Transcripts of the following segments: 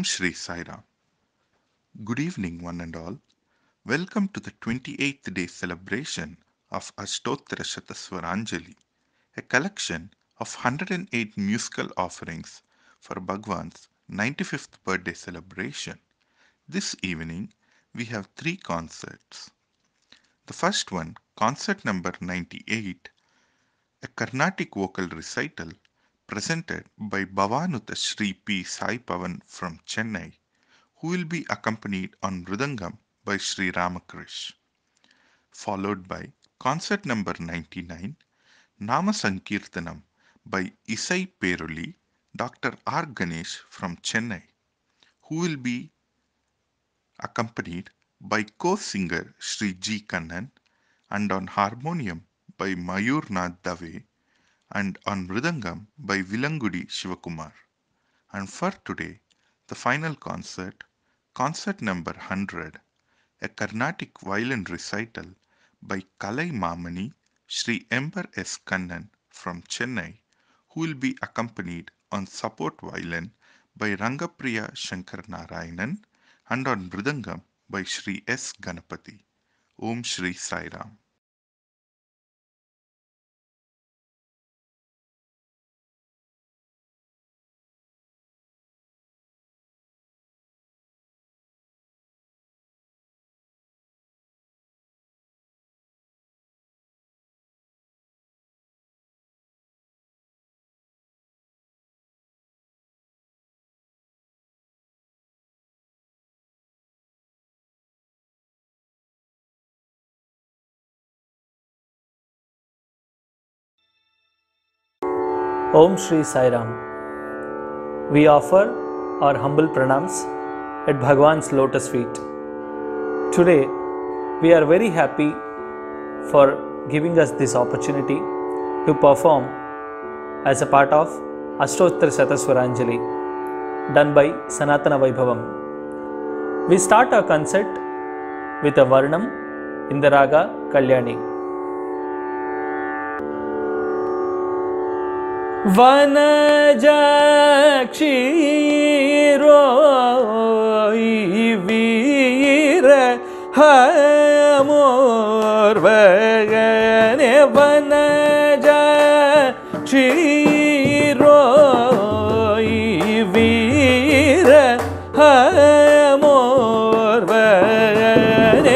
Shri Sai Ram. Good evening, one and all. Welcome to the 28th day celebration of Ashtottara Shataswaranjali, a collection of 108 musical offerings for Bhagwan's 95th birthday celebration. This evening, we have three concerts. The first one, concert number 98, a Carnatic vocal recital presented by Bhavanuta Sri P. Sai Pavan from Chennai, who will be accompanied on Mridangam by Sri Ramakrish, followed by concert number 99, Nama Sankirtanam by Isai Peruli, Dr. R. Ganesh from Chennai, who will be accompanied by co-singer Sri G. Kannan, and on harmonium by Mayur Nath Dave, and on Mridangam by Vilangudi Shivakumar. And for today, the final concert, concert number 100, a Carnatic violin recital by Kalai Mamani Sri Ember S. Kannan from Chennai, who will be accompanied on support violin by Rangapriya Shankar Narayanan and on Mridangam by Sri S. Ganapati. Om Shri Sai Ram. Om Shri Sai Ram. We offer our humble pranams at Bhagwan's lotus feet. Today, we are very happy for giving us this opportunity to perform as a part of Ashtottara Shataswaranjali done by Sanatana Vaibhavam. We start our concert with a Varnam in the Raga Kalyani. Vanajakshiro ivira hamor vagane vanajakshiro ivira hamor vagane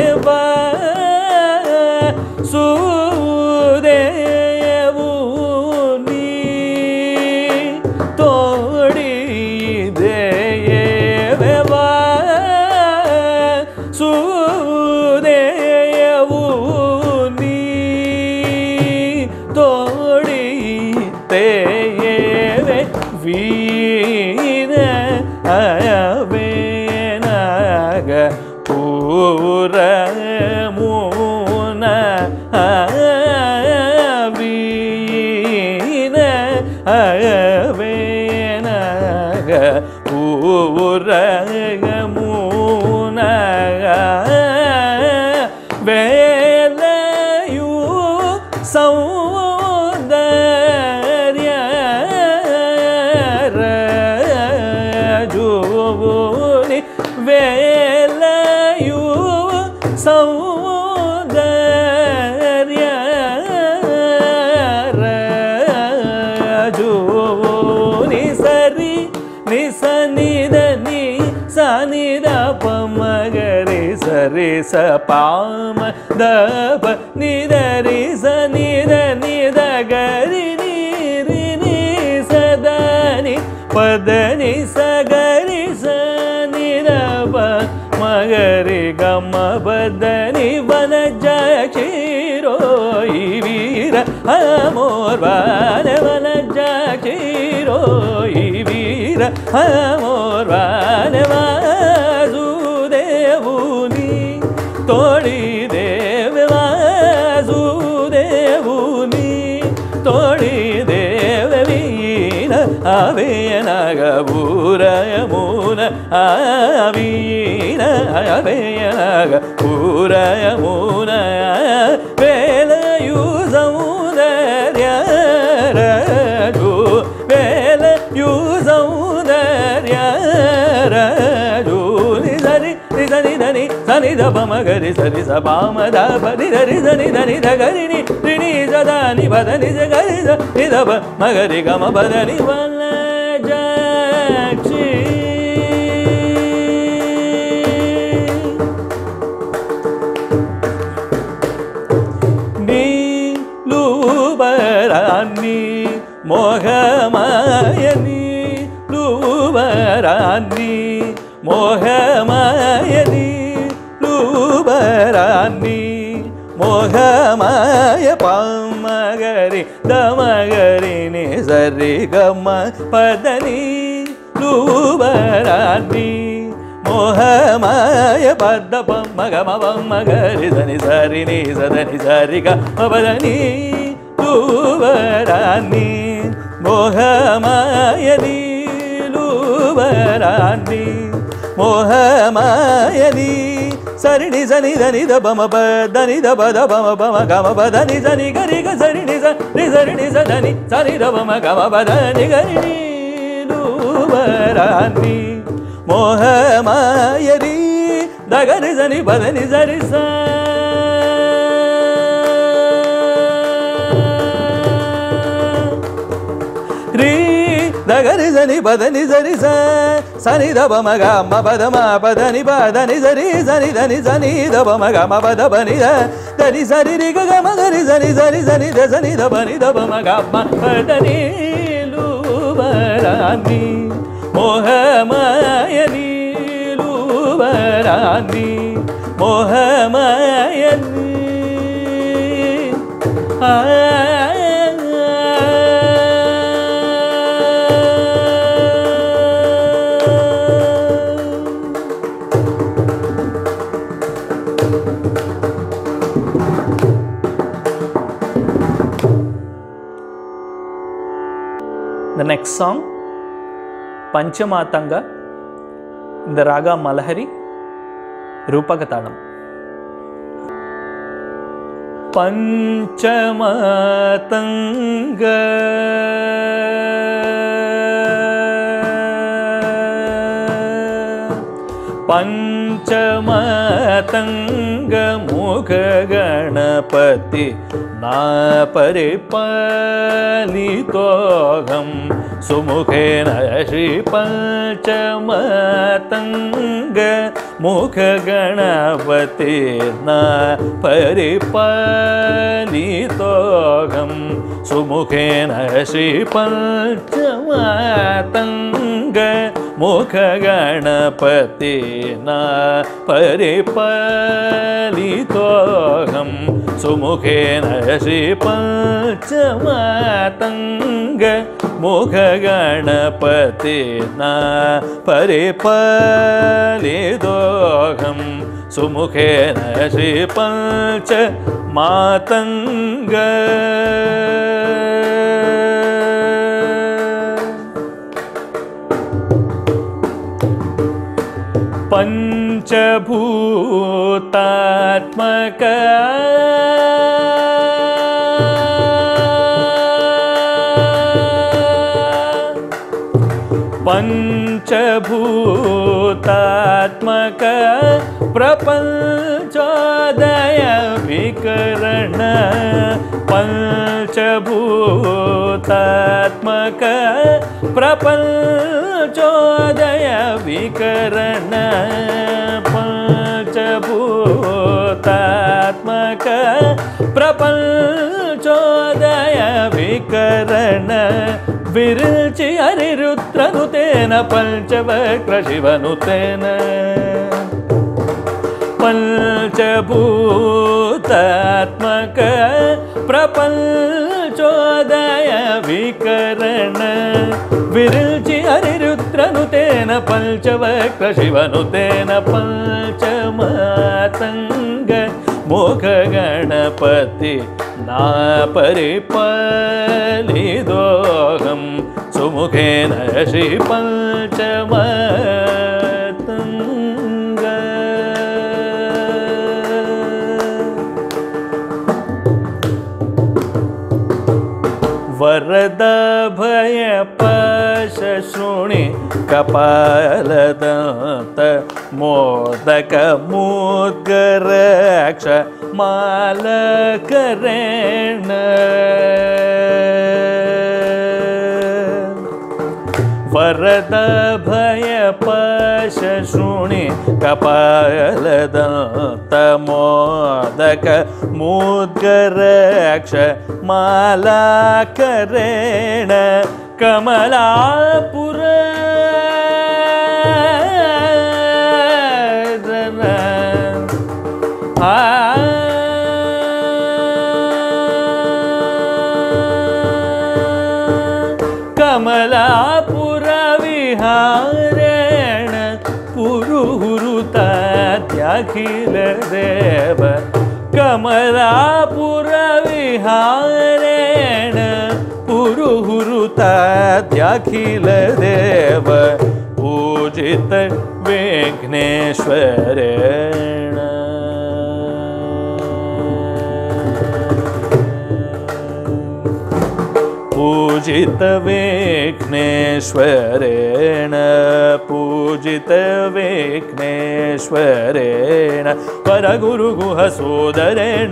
Re sa pam da pa ni da re sa ni da ga ri ni sa da ni pa da ni sa ga ri sa ni da pa ma ga re ga ma pa da ni vanajakshiro ivira amor vane vanajakshiro ivira amor vane Tori Deve Vasudevuni Tori Deve Vina Avenaga Purayamuna Avina Avenaga Purayamuna Vela Yuzamudarya Raju Vela Yuzamudarya దని ద ప మ గరి సరి స ప మ the ప ని ద రి ద ని ద ని ద గరి ని రి ని స ద ని ప ద ని స గరి ద ని ద ప మ గరి గ మ ప ద ని వనజాక్షి నీలూబరాన్ని మోహమాయని లూబరాన్ని మోహమాయని లూబరాన్ని మోహమాయ పామగరి దమగరి ని సరి గమ పదని లూబరాన్ని మోహమాయ పద పమ్మ గమ పమ్మ గరి దని సరి ని సదని సరి గ పదని లూబరాన్ని మోహమాయని లూబరాన్ని మోహమాయని సరిని సని దని ద పమ ప దని ద ప ద పమ పమ గమ ప దని సని గరి గ సరిని స ని సరిని స దని సని ద పమ గమ ప దని గరి ని లూబరాన్ని మోహమాయని దగరి సని ప దని సరి స రి దగరి సని పదని సరి స సని ద పమ గ మ పద మ పదని పదని సరి సని దని సని ద పమ గ మ పద పని ద దని సరి రి గ మ గరి సని సరి సని ద సని ద పని ద పమ గ మ పదని లూబరాన్ని మోహమాయని లూబరాన్ని మోహమాయని The next song, Panchamatanga, in the Raga Malahari, Rupakatalam. Panchamatanga Panchamatanga Mukha Ganapati Na paripalitoham sumukhena shri panchamatanga mukha ganapati na paripalitoham sumukhena shri panchamatanga mukha ganapati na paripalitoham sumukhena shri panchamatanga mukha ganapati na paripalitoham sumukhena shri panchamatanga Panchabhutatmaka Panchabhutatmaka Prapanchodaya Vikarana Panchabhutatmaka Prapanchodaya Vikarana Panchabhutatmaka Prapanchodaya Vikarana Virilchi Anirudranutena Panchavakra Shivanutena Panchabhutatmaka Prapanchodaya Vikarana Virilchi Anirudranutena Panchavakra Shivanutena Panchamatanga Mukha Ganapati Na paripalitoham sumukhena shri panchamatanga Varada bhaya शृणि कपालदंत modak मुद्गरक्ष मालकरेण वरद भय पश शृणि कपालदंत मोदक मुद्गरक्ष मालाकरेण कमलापुर कमलापुर विहारेण पुरुहुरुताद्यखिल देव कमलापुर विहारेण पुरुहुरुताद्यखिल देव पूजित विघ्नेश्वरेण पूजित विघ्नेश्वरेण पूजित विघ्नेश्वरेण परगुरुगुह सोदरेण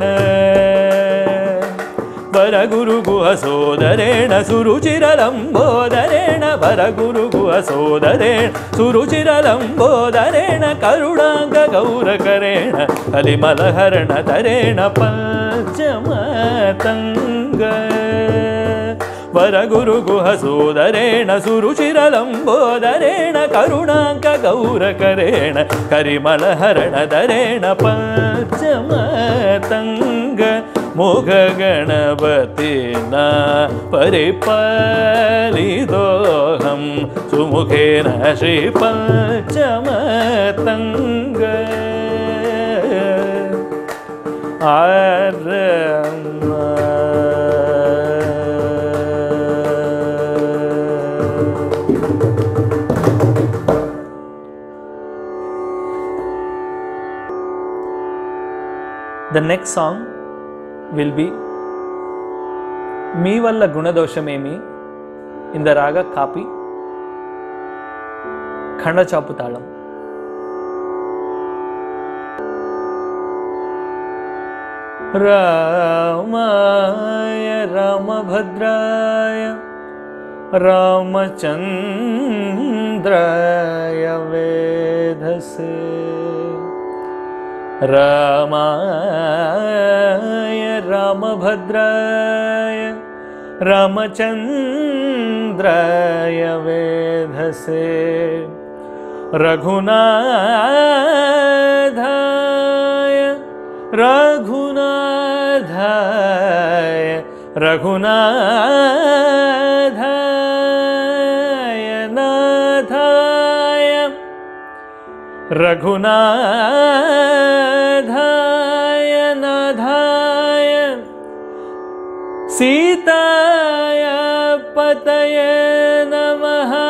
परगुरुगुह सोदरेण सुरुचिरलम्बोदरेण परगुरुगुह सोदरेण सुरुचिरलम्बोदरेण करुणाङ्गगौरकरेण कलिमलहरणधरेण पञ्चमतङ्ग वरगुरुगुह सोदरेण सुरुचिरलम्बोदरेण करुणाङ्कगौरकरेण करिमलहरणधरेण पञ्चमतङ्ग मोघगणपतिना परिपालितोऽहं सुमुखेन श्रीपञ्चमतङ्ग The next song will be Mi Valla Gunadoshamemi in the Raga Kapi, Khanda Chaputalam. Ramaya Ramabhadraya Ramachandraya Vedhase Ramaya Ramabhadraya Ramachandraya Vedhase Raghunadhaya Raghunadhaya Raghunadhaya Nadhaya Raghunadhaya Nadhaya Sitaya Pataya Namaha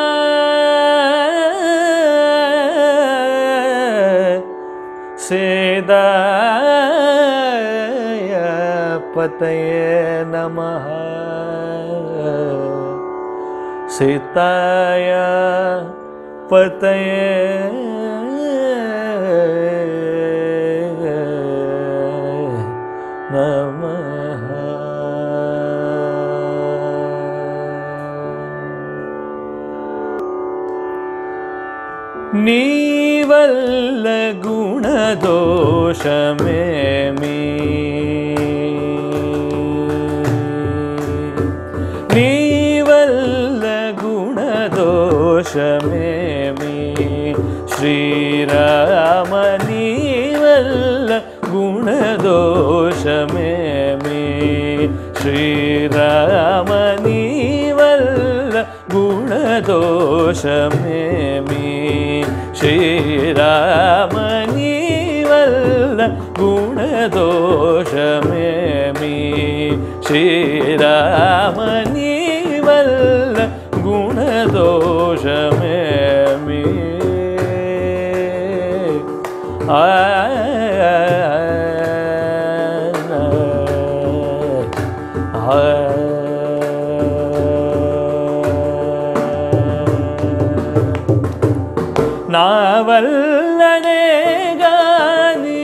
Sidaya Pataya Namaha Sitaya Pataya Namaha. ನೀವಲ್ಲ ಗುಣದೋಷಮೇಮಿ ನೀವಲ್ಲ ಗುಣದೋಷಮೇಮಿ Shriram ನೀವಲ್ಲ ಗುಣದೋಷಮೇಮಿ Shriram ನೀವಲ್ಲ ಗುಣದೋಷಮೇಮಿ Shriram ನೀವಲ್ಲ ಗುಣದೋಷಮೇಮಿ Shriram ನೀವಲ್ಲ ಗುಣದೋಷಮೇಮಿ వల్లనే గాని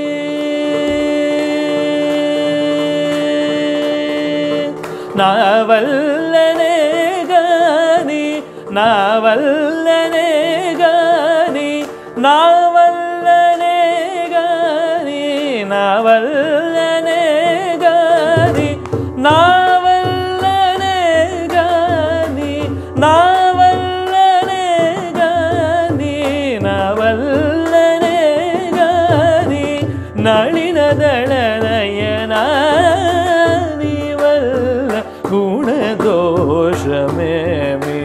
నా వల్లనే గాని నా వల్లనే గాని నా వల్లనే గాని నా వల్లనే గాని నా వల్లనే గాని నా వల్లనే గాని నా వల్లనే గాని నళినదళ నయనా నీ వల్ల గుణదోషమేమి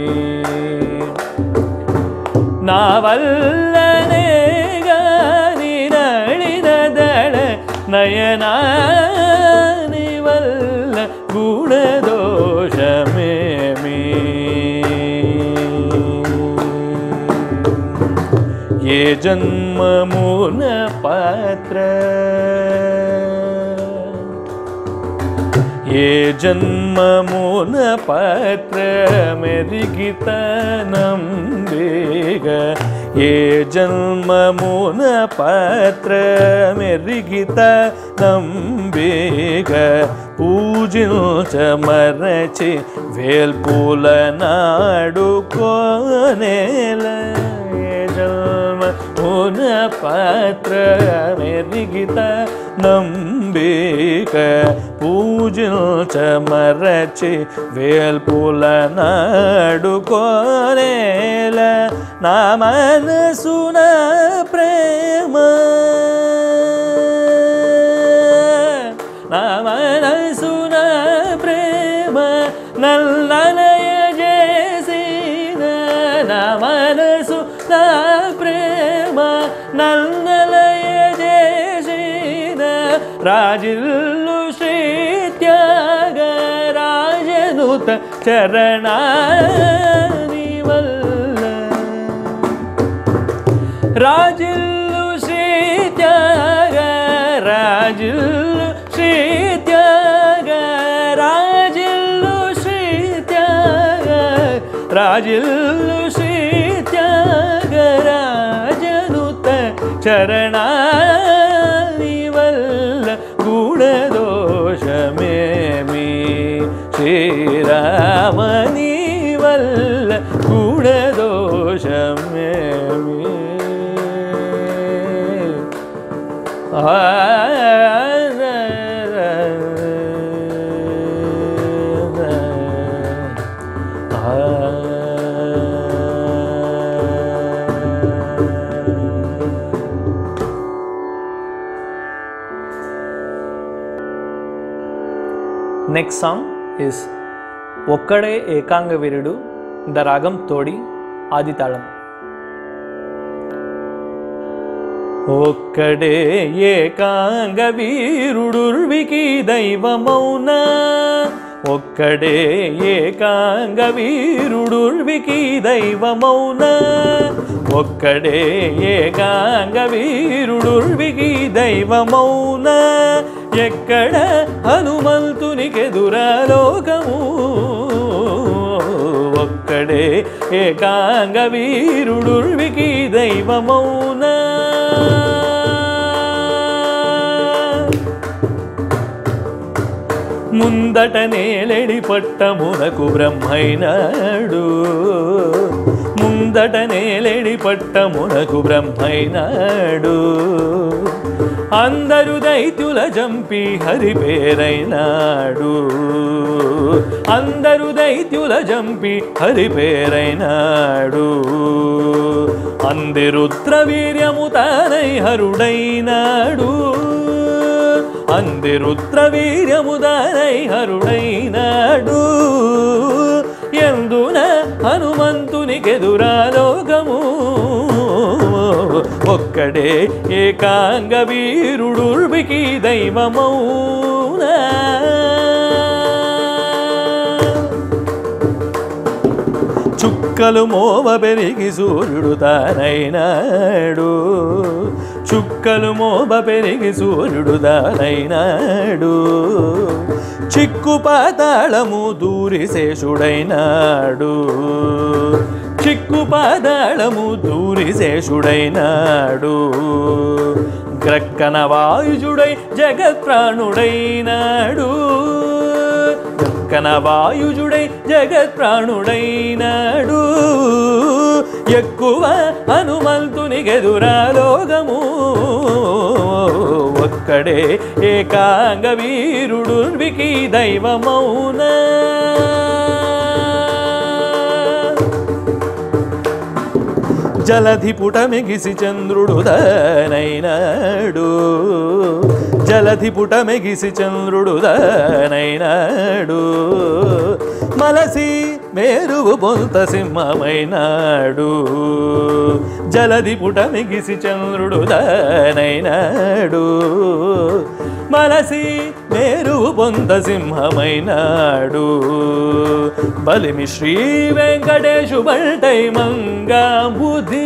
నా వల్లనే గాని నళినదళ నయనా నీ వల్ల గుణదోషమేమి ఏ జన్మమున పాత్ర ఏ జన్మమున పాత్ర మెరిగితనంబేగ ఏ జన్మమున పాత్ర మెరిగితనంబేగ పూజించమరచి వేల్పుల నాడుకోనేల జన్మమున పాత్ర మెరిగితనంబేగ పూజించమరచి వేల్పుల నాడుకోనేల నా మనసున ప్రేమ నా మనసున ప్రేమ నల్లనయ చేసిన నా మనసు నా ప్రేమ నల్లనయ చేసిన రాజిల్లు శ్రీ త్యాగరాజనుత చరణాని వల్ల రాజిల్లు శ్రీ త్యాగరాజిల్లు శ్రీ త్యాగరాజిల్లు శ్రీ త్యాగరాజిల్లు శ్రీ త్యాగరాజనుత చరణాని వల్ల గుణదోషమేమి శ్రీరామని వల్ల గుణదోషమేమి Next song is ఒక్కడే ఏకాంగ వీరుడు ద రాగం తోడి ఆది తాళం. ఒక్కడే ఏకాంగ వీరుడుర్వికి దైవమౌన ఒక్కడే ఏకాంగ వీరుడుర్వికి దైవమౌన ఒక్కడే ఏకాంగ వీరుడుర్వికి దైవమౌన ఎక్కడ హనుమంతునికెదురాలోకము ఒక్కడే ఏకాంగ వీరుడుర్వికి దైవమౌన ముందట నేలెడి పట్టమునకు బ్రహ్మైనాడు ముందట నేలెడి పట్టమునకు బ్రహ్మైనాడు అందరు దైత్యుల జంపి హరి పేరైనాడు అందరు దైత్యుల జంపి హరి పేరైనాడు అంది రుద్ర వీర్యము తానై హరుడైనాడు అంది రుద్ర వీర్యము తానై హరుడైనాడు ఎందున హనుమంతునికెదురాలోకము ఒక్కడే ఏకాంగ వీరుడుర్వికి దైవమౌన చుక్కలు మోవ పెరిగి సూర్యుడు తానైనాడు చుక్కలు మోవ పెరిగి సూర్యుడు తానైనాడు చిక్కు పాతాళము దూరి శేషుడైనాడు చిక్కుపాదాళము దూరి శేషుడైనాడు గ్రక్కన వాయుజుడై జగత్ప్రాణుడైనాడు గ్రక్కన వాయుజుడై జగత్ప్రాణుడైనాడు ఎక్కువ హనుమంతునికెదురాలోగము ఒక్కడే ఏకాంగ వీరుడు వికి దైవమౌనా జలధి పుటమెగిసి చంద్రుడు దానైనాడు జలధి పుటమెగిసి చంద్రుడు దానైనాడు మలసి మేరువు పొంత సింహమైనాడు జలధి పుటమెగిసి చంద్రుడు దానైనాడు మలసి మేరువు పొంత సింహమైనాడు బలిమి శ్రీ వెంకటేశు బంటై మంగాంబుధి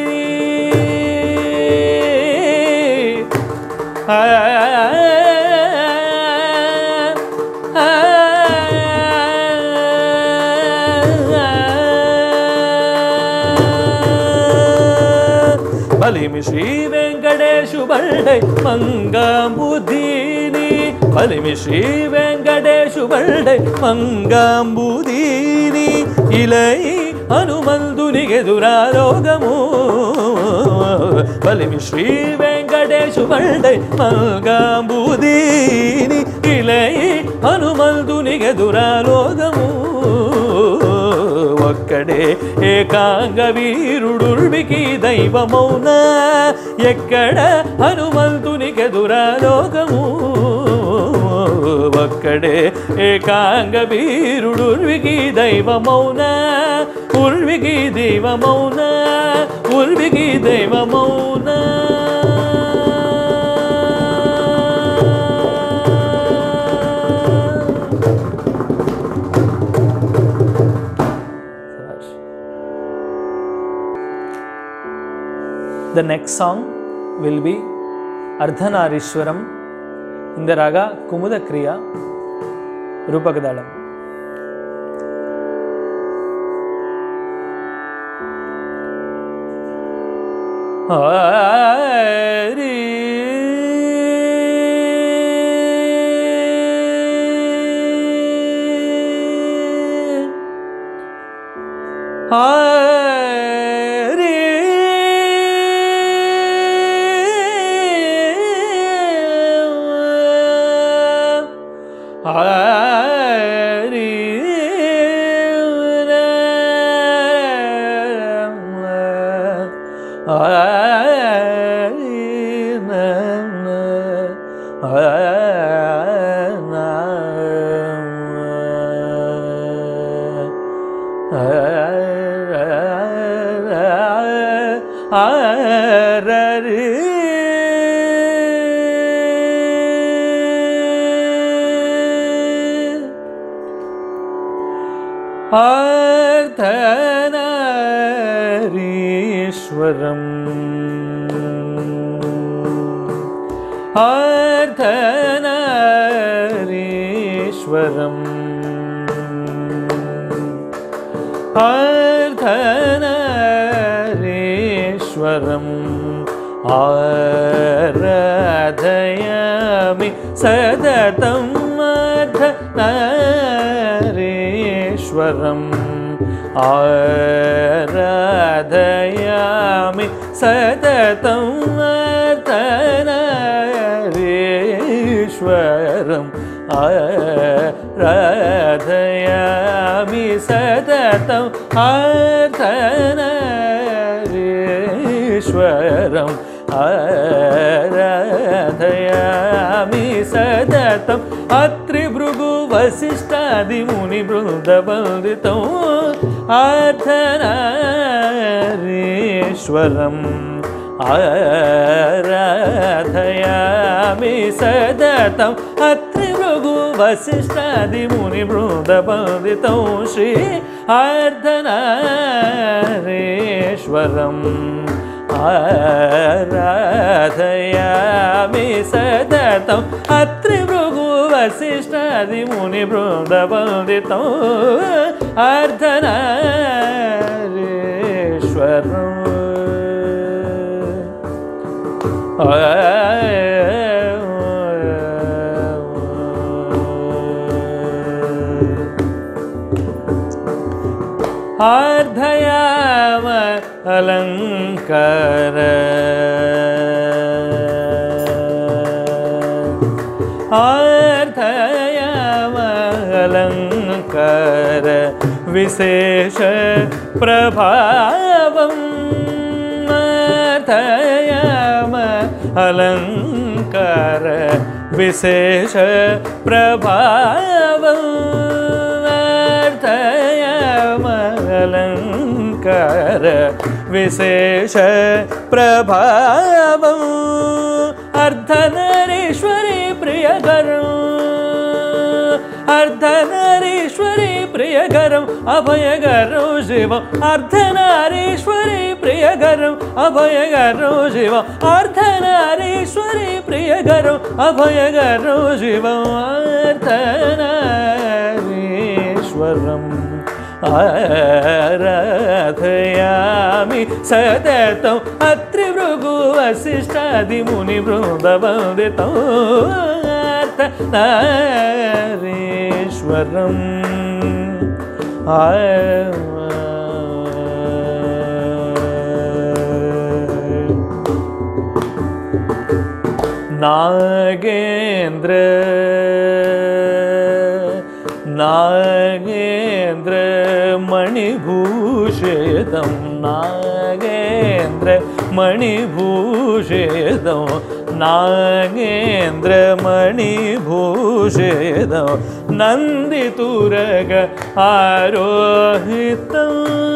బలిమి శ్రీ వెంకటేశు బంటై మంగాంబుధిని బలిమి శ్రీ వెంకటేశు బంటై మంగాంబుధిని ఇలై హనుమంతునికెదురాలోగము బలిమి శ్రీ వెంకటేశు బంటై మంగాంబుధిని ఇలై హనుమంతునికెదురాలోగము ఒక్కడే ఏకాంగ వీరుడు వికి దైవమౌనా ఎక్కడ హనుమంతునికెదురాలోకము ఒక్కడే ఏకాంగ వీరుడు Vicky దైవమౌనా ఉర్వికి దైవమౌనా ఉర్వికి దైవమౌనా The next song will be Ardhanarishwaram in the raga Kumuda Kriya Rupakadalam. Ardhanarishwaram Ardhanarishwaram Ardhanarishwaram Aradhayami Sadatam Ardhanarishwaram Aradhayami Sadatam Ardhanarishwaram Aradhayami Sadatam Ardhanarishwaram Aradhayami Sadatam Atri Bhrugu Vasishtadi Muni Brundabanditam Ardhanarishwaram Aradhayami Sadatam Atri Bhrugu Vasishtadi Muni Brundabanditam Shri Ardhanarishwaram Aradhayami Sadatam Atri Bhrugu Vasishtadi Muni Brundabanditam Ardhanarishwaram अर्धयाम अलंकार अर्धयाम अलंकार विशेष प्रभावम् अर्धयाम अलंकार विशेष प्रभावम् अर्धयाम अलंकार विशेष प्रभावम् अर्धनरेश्वरी प्रियकरम् अर्धनारीश्वरी प्रियकरम् अभयकरं शिवम् अर्धनारीश्वरी प्रियकरम् अभयकरं शिवम् अर्धनारीश्वरी प्रियकरम् अभयकरं शिवम् अर्धनारीश्वरम् आराधयामि सततम् अत्रि भृगु वसिष्ठादि मुनि वृन्दवन्दितम् अर्धनारीश्वरम् नागेन्द्र नागेन्द्र मणिभूषितं नागेन्द्र मणिभूषितं नागेन्द्र मणिभूषितं नन्दितुरग आरोहितं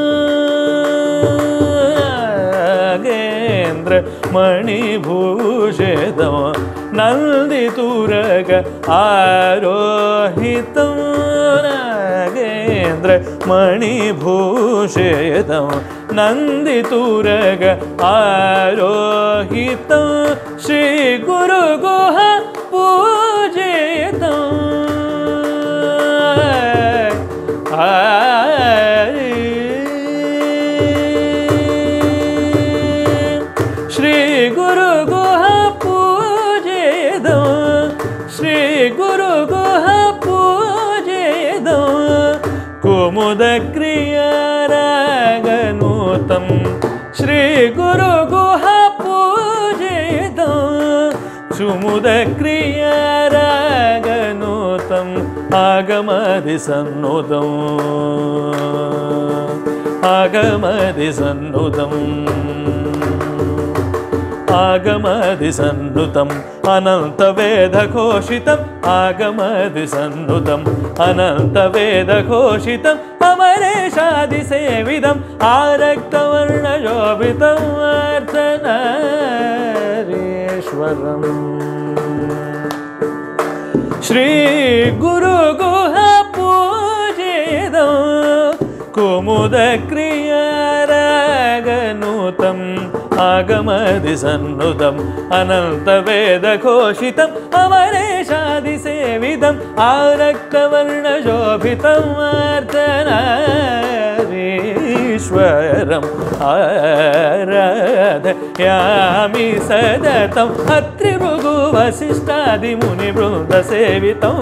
नागेन्द्र मणिभूषितं नन्दितुरग आरोहितं नागेन्द्र मणिभूषितं नन्दितुरग आरोहितं श्री गुरुगुह पूजितं श्री गुरुगुह पूजितं श्री गुरुगुह पूजितं कुमुदक्रियारागनुतं श्री गुरुगुह पूजितं सुमुदक्रियारागनुतम् आगमदिसन्नुतम् आगमदिसन्नुतम् आगमदिसन्नुतम् अनन्तवेदघोषितम् आगमदिसन्नुतम् अनन्तवेदघोषितम् अमरेशादिसेवितम् आरक्तवर्णशोभितम् अर्धनारीश्वरम् श्री गुरुगुह पूजितं कुमुदक्रियारागनुतम् आगमदिसन्नुतम् अनन्तवेदघोषितम् अमरेशादिसेवितम् आरक्तवर्णशोभितम् अर्धनारीश्वरम् आराधयामि सततम् Atri Bhrigu वसिष्ठादि मुनिवृन्दसेवितम्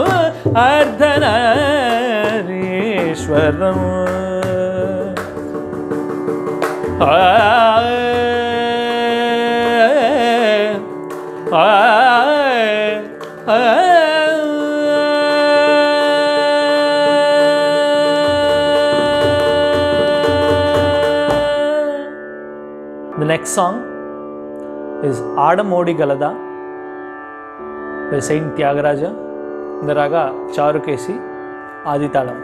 अर्धनारीश्वरम् The next song is Adamodi Galada by Saint Tyagaraja in the raga Charukesi Aditalam.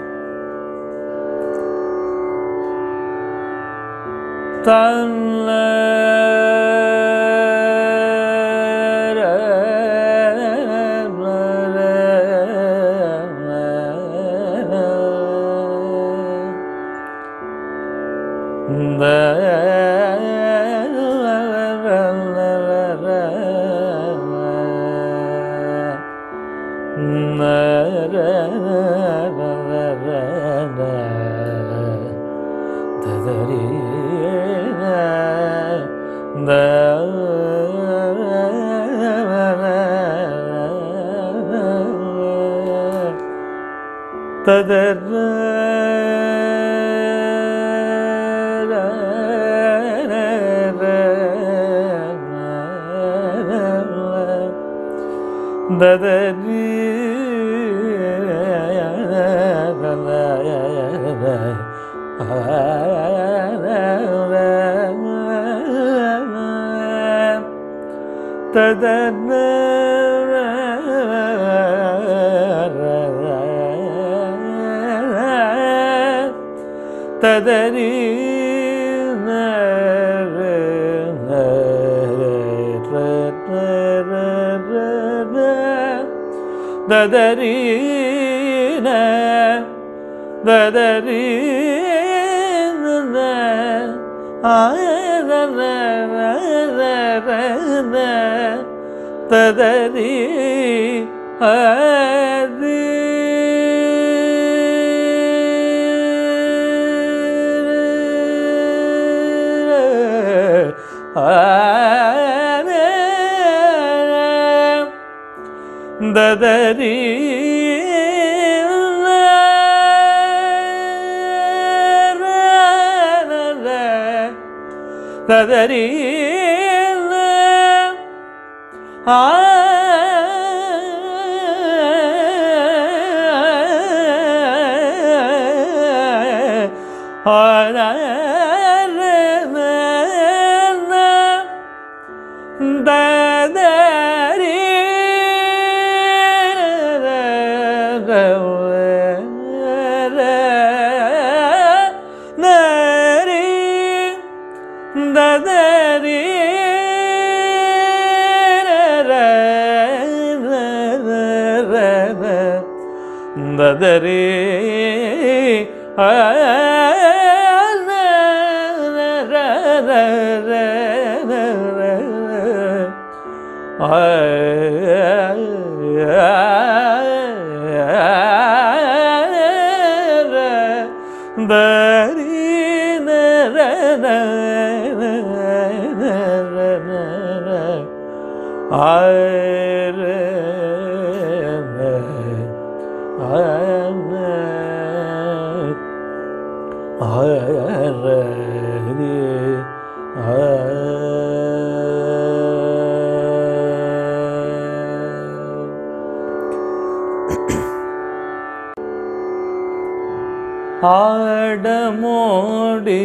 ஆடமோடி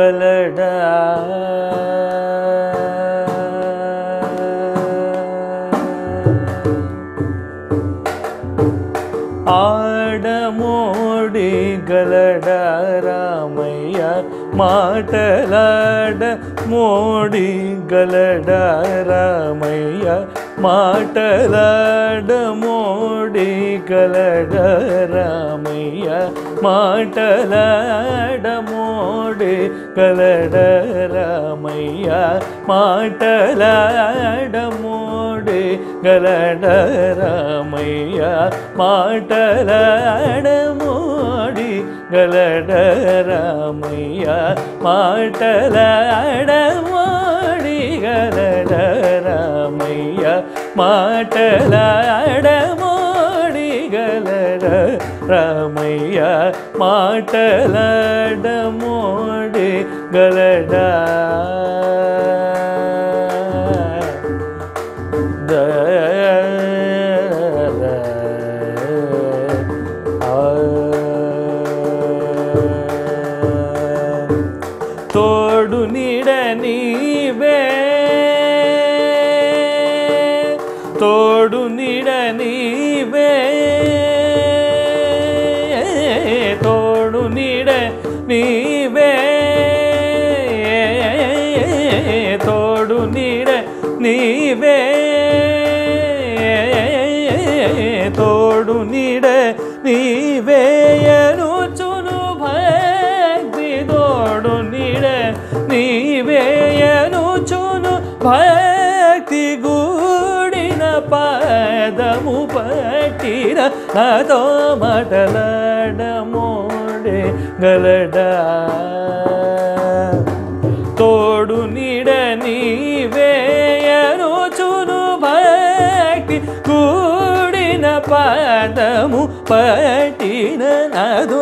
கலடா ஆடமோடி கலடா Ramaiah மாட்டலாட Modi கலடா Ramaiah மாட்டலாட Modi கலடா Ramaiah மாட்டலாட Modi கலடா Ramaiah மாட்டலாட Modi கலடா Ramaiah மாட்டலாட Modi கலடா Ramaiah மாட்டலாட Modi கலடா Ramaiah மாட்டலாட Modi கலடா Ramaiah மாட்டலாட Modi கலடா తోడు నీడ నీవే తోడు నీడ నీవే తోడు నీడ నీవే తోడు నీడ నీవే తోడు నీడ నీవేయనుచును భక్తి తోడు నీడ నీవేయనుచును భక్తి గూడిన పాదము పట్టిన నాతో మాటలాడమోడే గలడా తోడు నీడ నీ పదము పట్టిన నాదో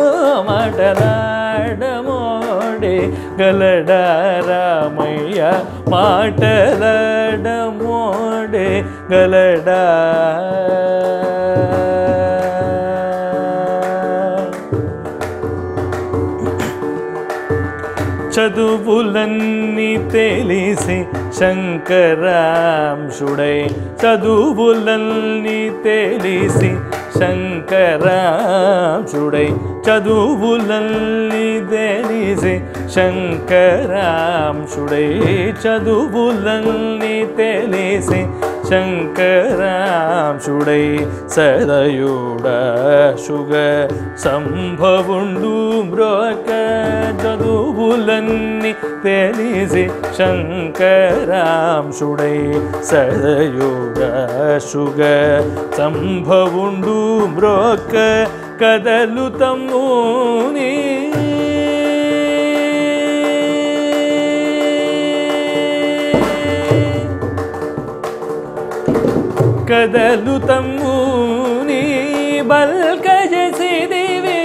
మాటలాడమోడే గలడా రామయ్య మాటలాడమోడే గలడా. చదువులన్నీ తెలిసి శంకరాంశుడై చదువులన్నీ తెలిసి శంకరాంశుడై చదువులన్నీ తెలిసి శంకరాంశుడై చదువులన్నీ తెలిసి శంకరాంశుడై సదయుడాశుగ సంభవుండు మ్రోక చదువులన్నీ తెలిసి శంకరాంశుడై సదయుడాశుగ సంభవుండు మ్రోక కదలుతమ్ముని కదలుతమ్ముని బల్కజసిదివి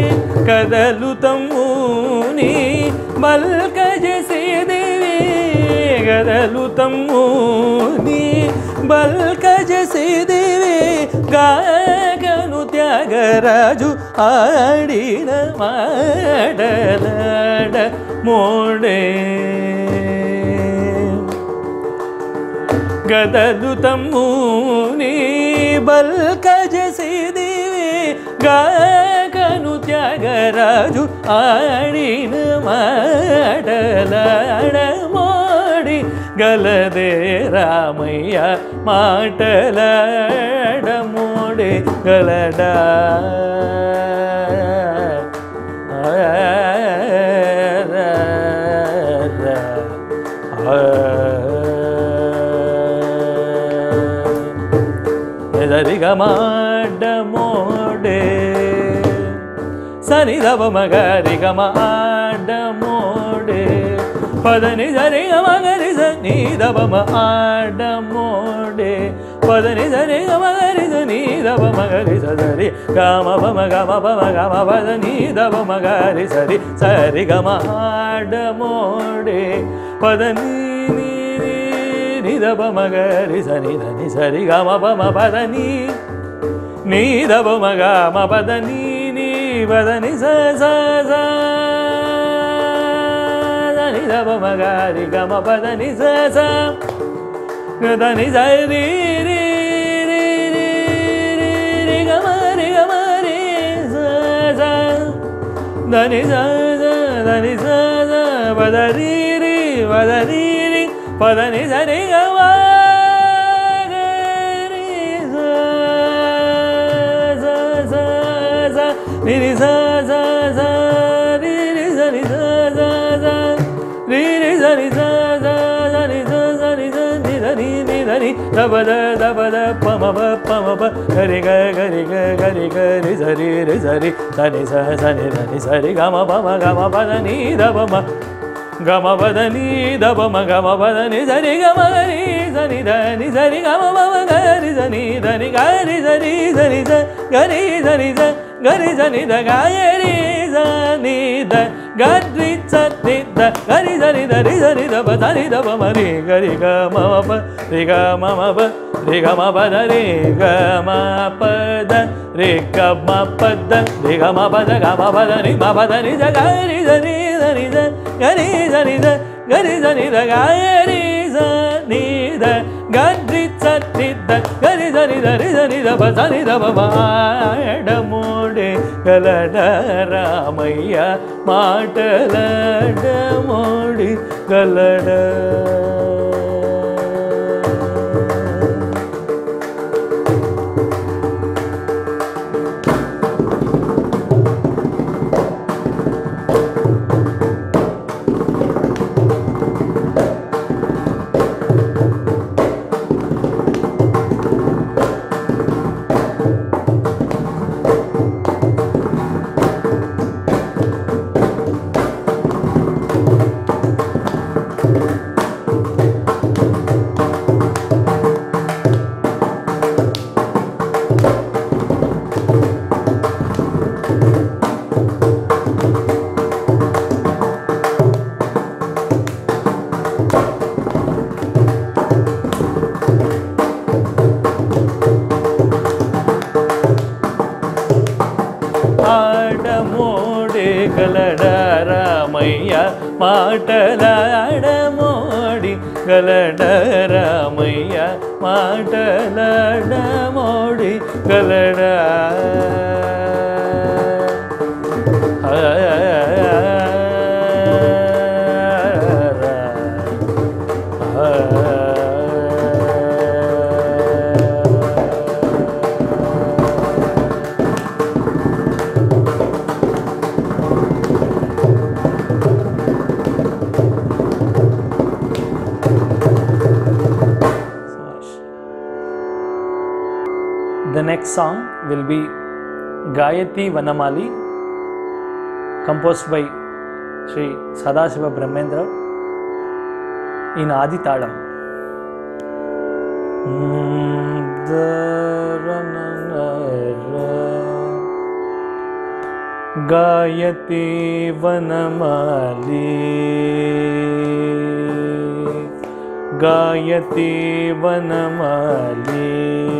కదలుతమ్ముని బల్కజసిదివి కదలుతమ్ముని బల్కజసిదివి గాగను త్యాగరాజు ఆడిన మాటలాడ మోడే గదలుతమ్ముని బల్కజసిదివి గాగను త్యాగరాజు ఆడిన మాటలాడ మోడి గలదే రామయ్య మాటలాడ మోడి గలడా. సరిగమాడమోడే సనిదవమగరిగమాడమోడే పదని సరిగమగరి సనిదవమాడమోడే పదని సరిగమగరి సనిదవమగరి సరి గమపమగమపమగమ పదనిదవమగరి సరి సరిగమాడమోడే పదని నిదపమగరి సని ధని సరి గమ పమ పదని నిదపమగమ పదని నీ పదని స నిదపమగరి గమ పదని స ధని సరి రి రి రి రి గమ రి ధని స ధని స పదరి రి పదరి రి పదని సరి గమ రి రి స స స రి రి స రి స స స రి రి స రి స స స రి స స రి స ని ధ ని ని ధ ని ధ ప ద పమ ప గరి గ గరి గ గరి గ రి స రి రి స రి ధ ని స స ని ధ ని స రి గమ పమ గమ పద ని ధ పమ గమ పదని దపమ గమ పదని సరి గమ గరి సని ధని సరి గమ పమ గరి సని ధని గరి సరి సని స గరి సని స గరి సని ద గరి సని ద గరి సని ద గరి సని ద రి సని ద ప సని ద పమ రి గరి గ మ ప రి గ మ ప రి గ మ ప ద రి గ మ ప ద రి గ మ ప ద రి గ మ ప ద గ మ ప ద ని మ ప ద ని స గరి సని ధని స గరి సని ద గరి సని ద గరి సని ద గరి సని ద గరి సని ద రి సని ద ప సని ద ప మాడమోడే గలడ Ramayya మాటలాడమోడి గలడ. మాటలాడమోడి గలడ Ramayya మాటలాడమోడి గలడా The next song will be Gayati Vanamali, composed by Sri Sadashiva Brahmendra in Adi Talam. Gayati Vanamali, Gayati Vanamali,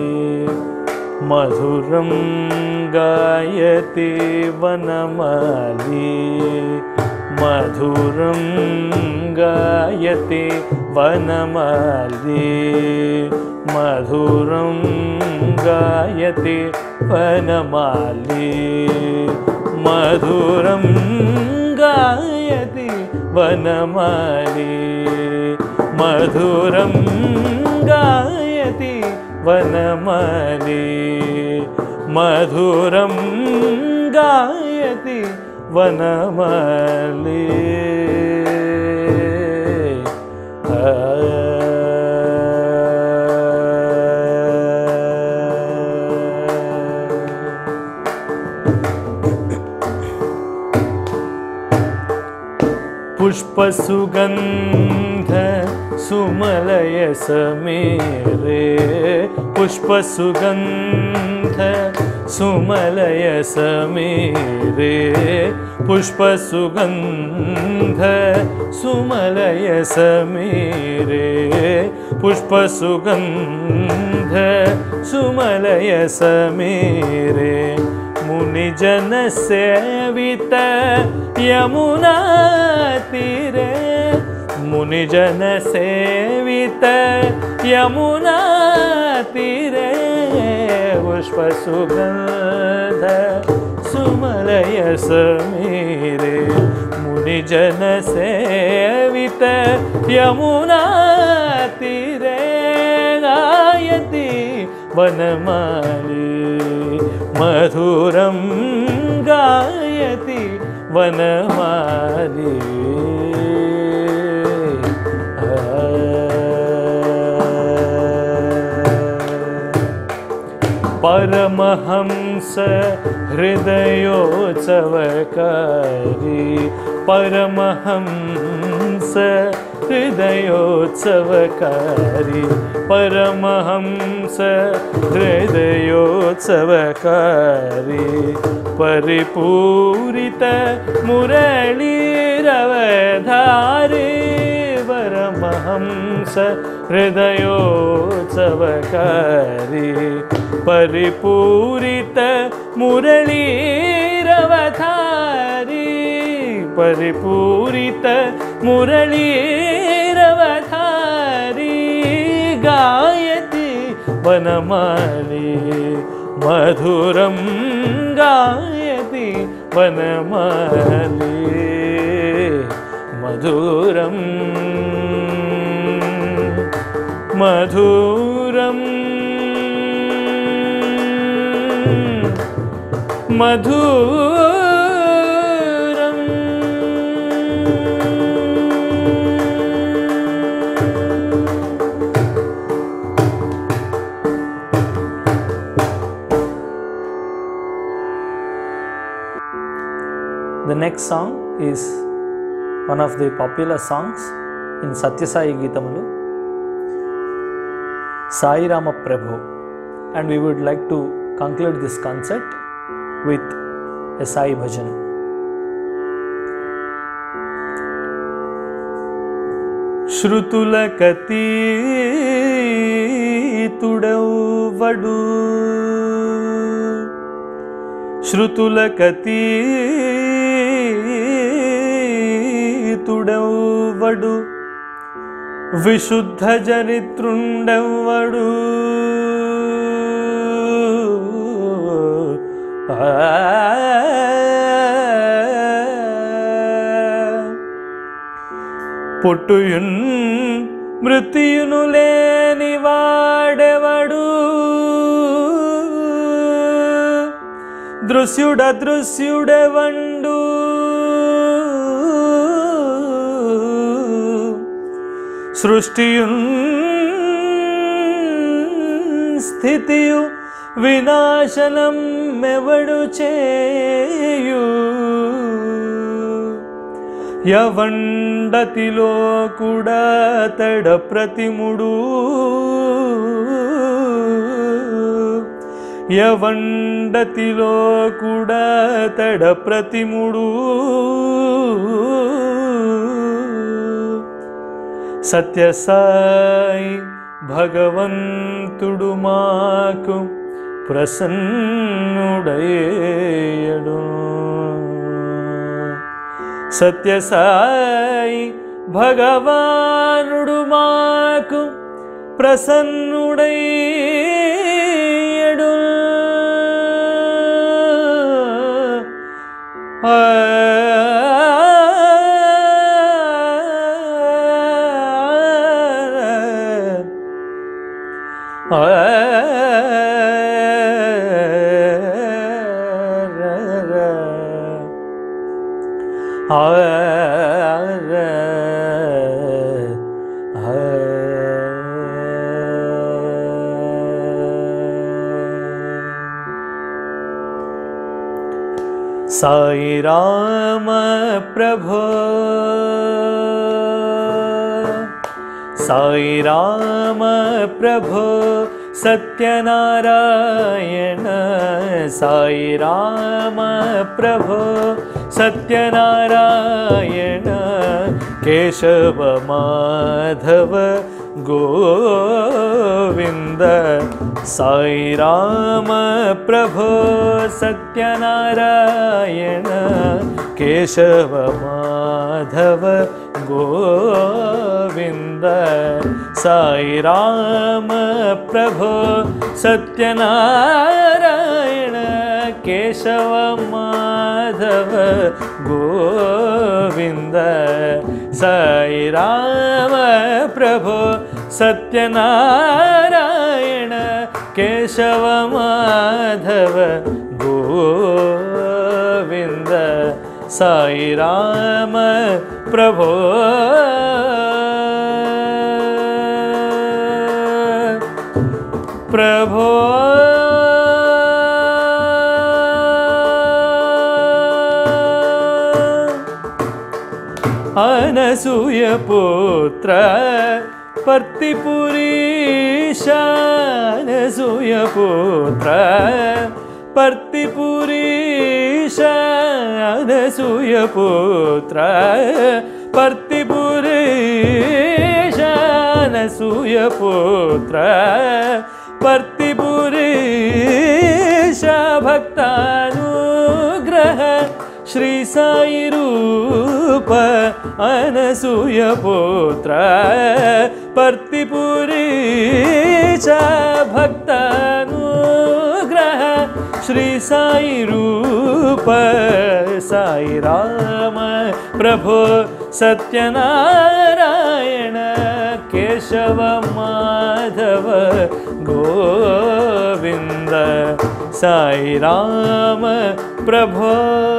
Madhuram Gayati Vanamali, Madhuram Gayati Vanamali, Madhuram Gayati Vanamali, Madhuram Gayati Vanamali, Madhuram Gayati Vanamali, Madhuram Gayati Vanamali. पुष्प सुगंध सुमलय समेरे, पुष्प सुगंध सुमलय समेरे, पुष्प सुगंध सुमलय समेरे, पुष्प सुगंध सुमलय समेरे, मुनिजन सेवित यमुना तीरे, मुनिजन सेवित यमुना तीरे, पुष्प सुगंध सुमलय समीरे, मुनिजन सेवित यमुना तीरे, गायति वनमाली, मधुरं गायति वनमाली. परमहंस हृदयोत्सवकारी, परमहंस हृदयोत्सवकारी, परमहंस हृदयोत्सवकारी, परिपूरित मुरलीरवधारी, परमहंस हृदयोत्सवकारी, परिपूरित मुरलीरवधारी, परिपूरित मुरलीरवधारी, गायति वनमाली, मधुरं गायति वनमाली, मधुरं मधुरं मधुरं. The next song is one of the popular songs in Satya Sai Geetamalu, Sai Rama Prabhu, and we would like to conclude this concert with a Sai Bhajan. Shrutulakatitudavu, Shrutulakatitudavu, పండితుడెవ్వడు విశుద్ధ చరిత్రుండెవ్వడు పుట్టుయున్ మృత్యును లేని వాడెవడు దృశ్యుడెవండు సృష్టియున్ స్థితియు వినాశనం ఎవడు చేయు యవండతిలో కూడా తడ ప్రతిముడు యవండతిలో కూడా తడ ప్రతిముడు సత్యసాయి భగవంతుడు మాకు ప్రసన్నుడయ్యడు సత్యసాయి భగవానుడు మాకు ప్రసన్నుడయ్యడు साई राम प्रभो साई राम प्रभो सत्यनारायण साई राम प्रभो सत्यनारायण केशव माधव गोविंद साई राम प्रभो सत्यनारायण केशव माधव गोविंद साई राम प्रभो सत्यनारायण केशव माधव गोविंद साई राम प्रभो सत्यनारायण केशव माधव गोविंद साई राम प्रभो प्रभो अनसूय पुत्र पर्तिपुरीश अनसूय पुत्र पर्तिपुरीश अनसूय पुत्र पर्तिपुरीश अनसूय पुत्र पर्तिपुरीश भक्तानुग्रह श्री साई रूप अनसूय पुत्र पर्तिपुरीश भक्तानुग्रह श्री साई रूप साई राम प्रभो सत्यनारायण केशव माधव गोविंद साई राम प्रभो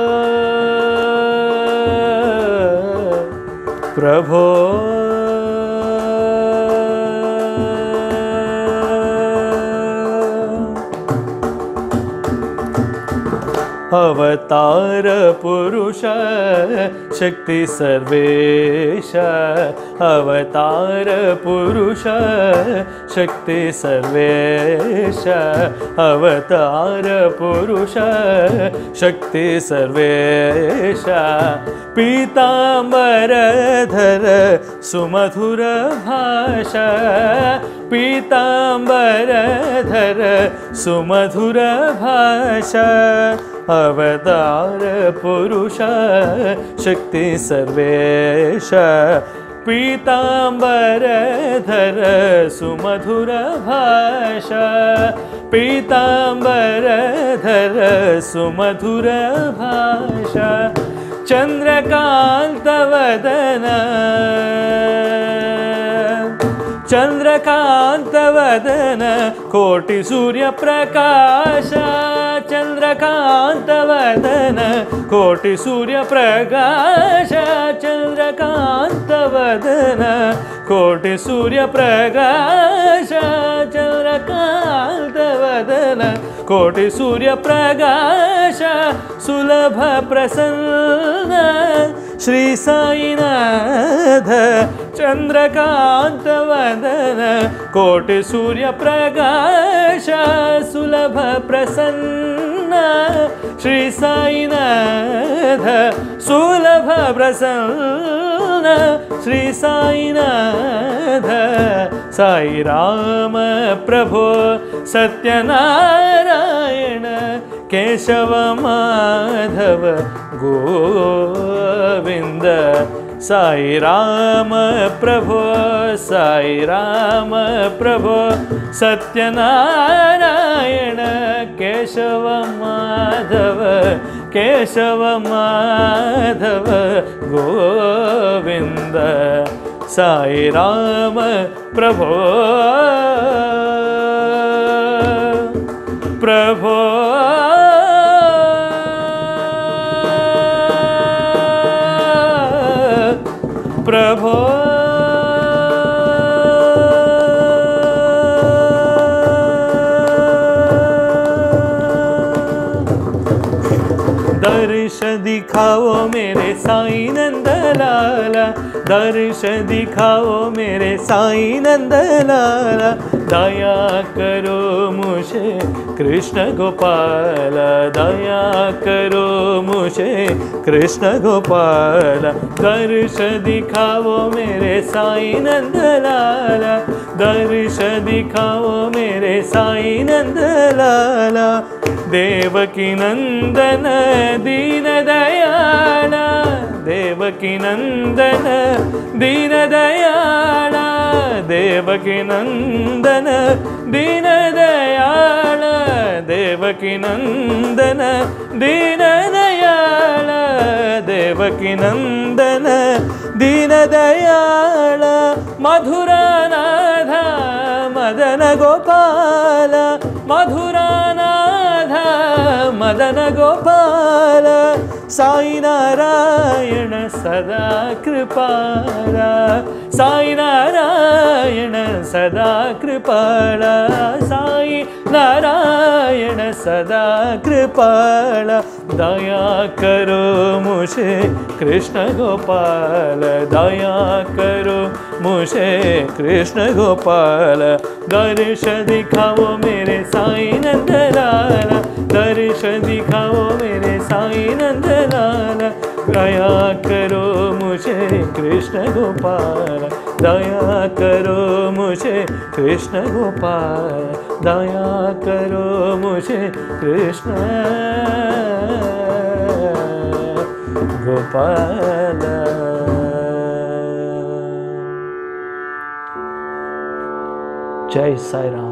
प्रभो अवतार पुरुष शक्ति सर्वेश अवतार पुरुष शक्ति सर्वेश अवतार पुरुष शक्ति सर्वेश पीतांबरधर सुमधुर भाषा पीतांबरधर सुमधुर भाषा अवतार पुरुष शक्ति सर्वेश पीताम्बरधर सुमधुर भाषा पीताम्बरधर सुमधुर भाषा चन्द्रकान्तवदन चन्द्रकान्तवदन कोटि सूर्यप्रकाश चन्द्रकान्तवदन कोटि सूर्यप्रकाश चन्द्रकान्तवदन कोटि सूर्यप्रकाश चन्द्रकान्तवदन कोटि सूर्यप्रकाश सुलभ प्रसन्न श्री साईनाथ चन्द्रकान्तवदन कोटि सूर्यप्रकाश सुलभ प्रसन्न श्री साईनाथ सुलभ प्रसन्न श्री साईनाथ साई राम प्रभो सत्यनारायण केशव माधव गोविंद साई राम प्रभो सत्यनारायण केशव माधव गोविंद साई राम प्रभो प्रभो दर्श दिखाओ मेरे साई नंदलाला दर्श दिखाओ मेरे साई नंदलाला दया करो मुझे कृष्ण गोपाल दया करो मुझे कृष्ण गोपाल दर्श दिखाओ मेरे साई नंदलाला दर्श दिखाओ मेरे साई नंदलाला देवकी नंदन दीन दयाला देवकी नंदन दीन दयाला देवकी नंदन दीन दयाला देवकी नंदन दीन दयाला देवकी नंदन दीन दयाला मधुरानाथ मदन गोपाल मधुरानाथ मदन गोपाल साई नारायण सदा कृपाला साई नारायण सदा कृपाला साई नारायण सदा कृपाला दया करो मुझे कृष्ण गोपाल दया करो मुझे कृष्ण गोपाल दर्श दिखाओ मेरे साई नंदलाला दर्श दिखाओ मेरे साई नंदलाला दया करो मुझे कृष्ण गोपाल दया करो मुझे कृष्ण गोपाल दया करो मुझे कृष्ण गोपाल जय साई राम।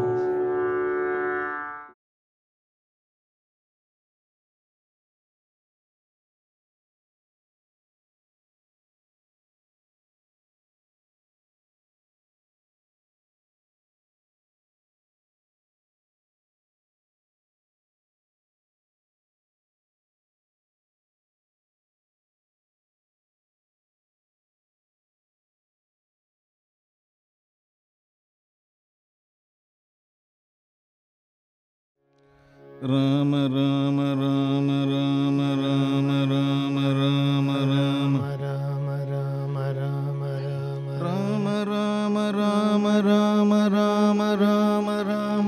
राम राम राम राम राम राम राम राम राम राम राम राम राम राम राम राम राम राम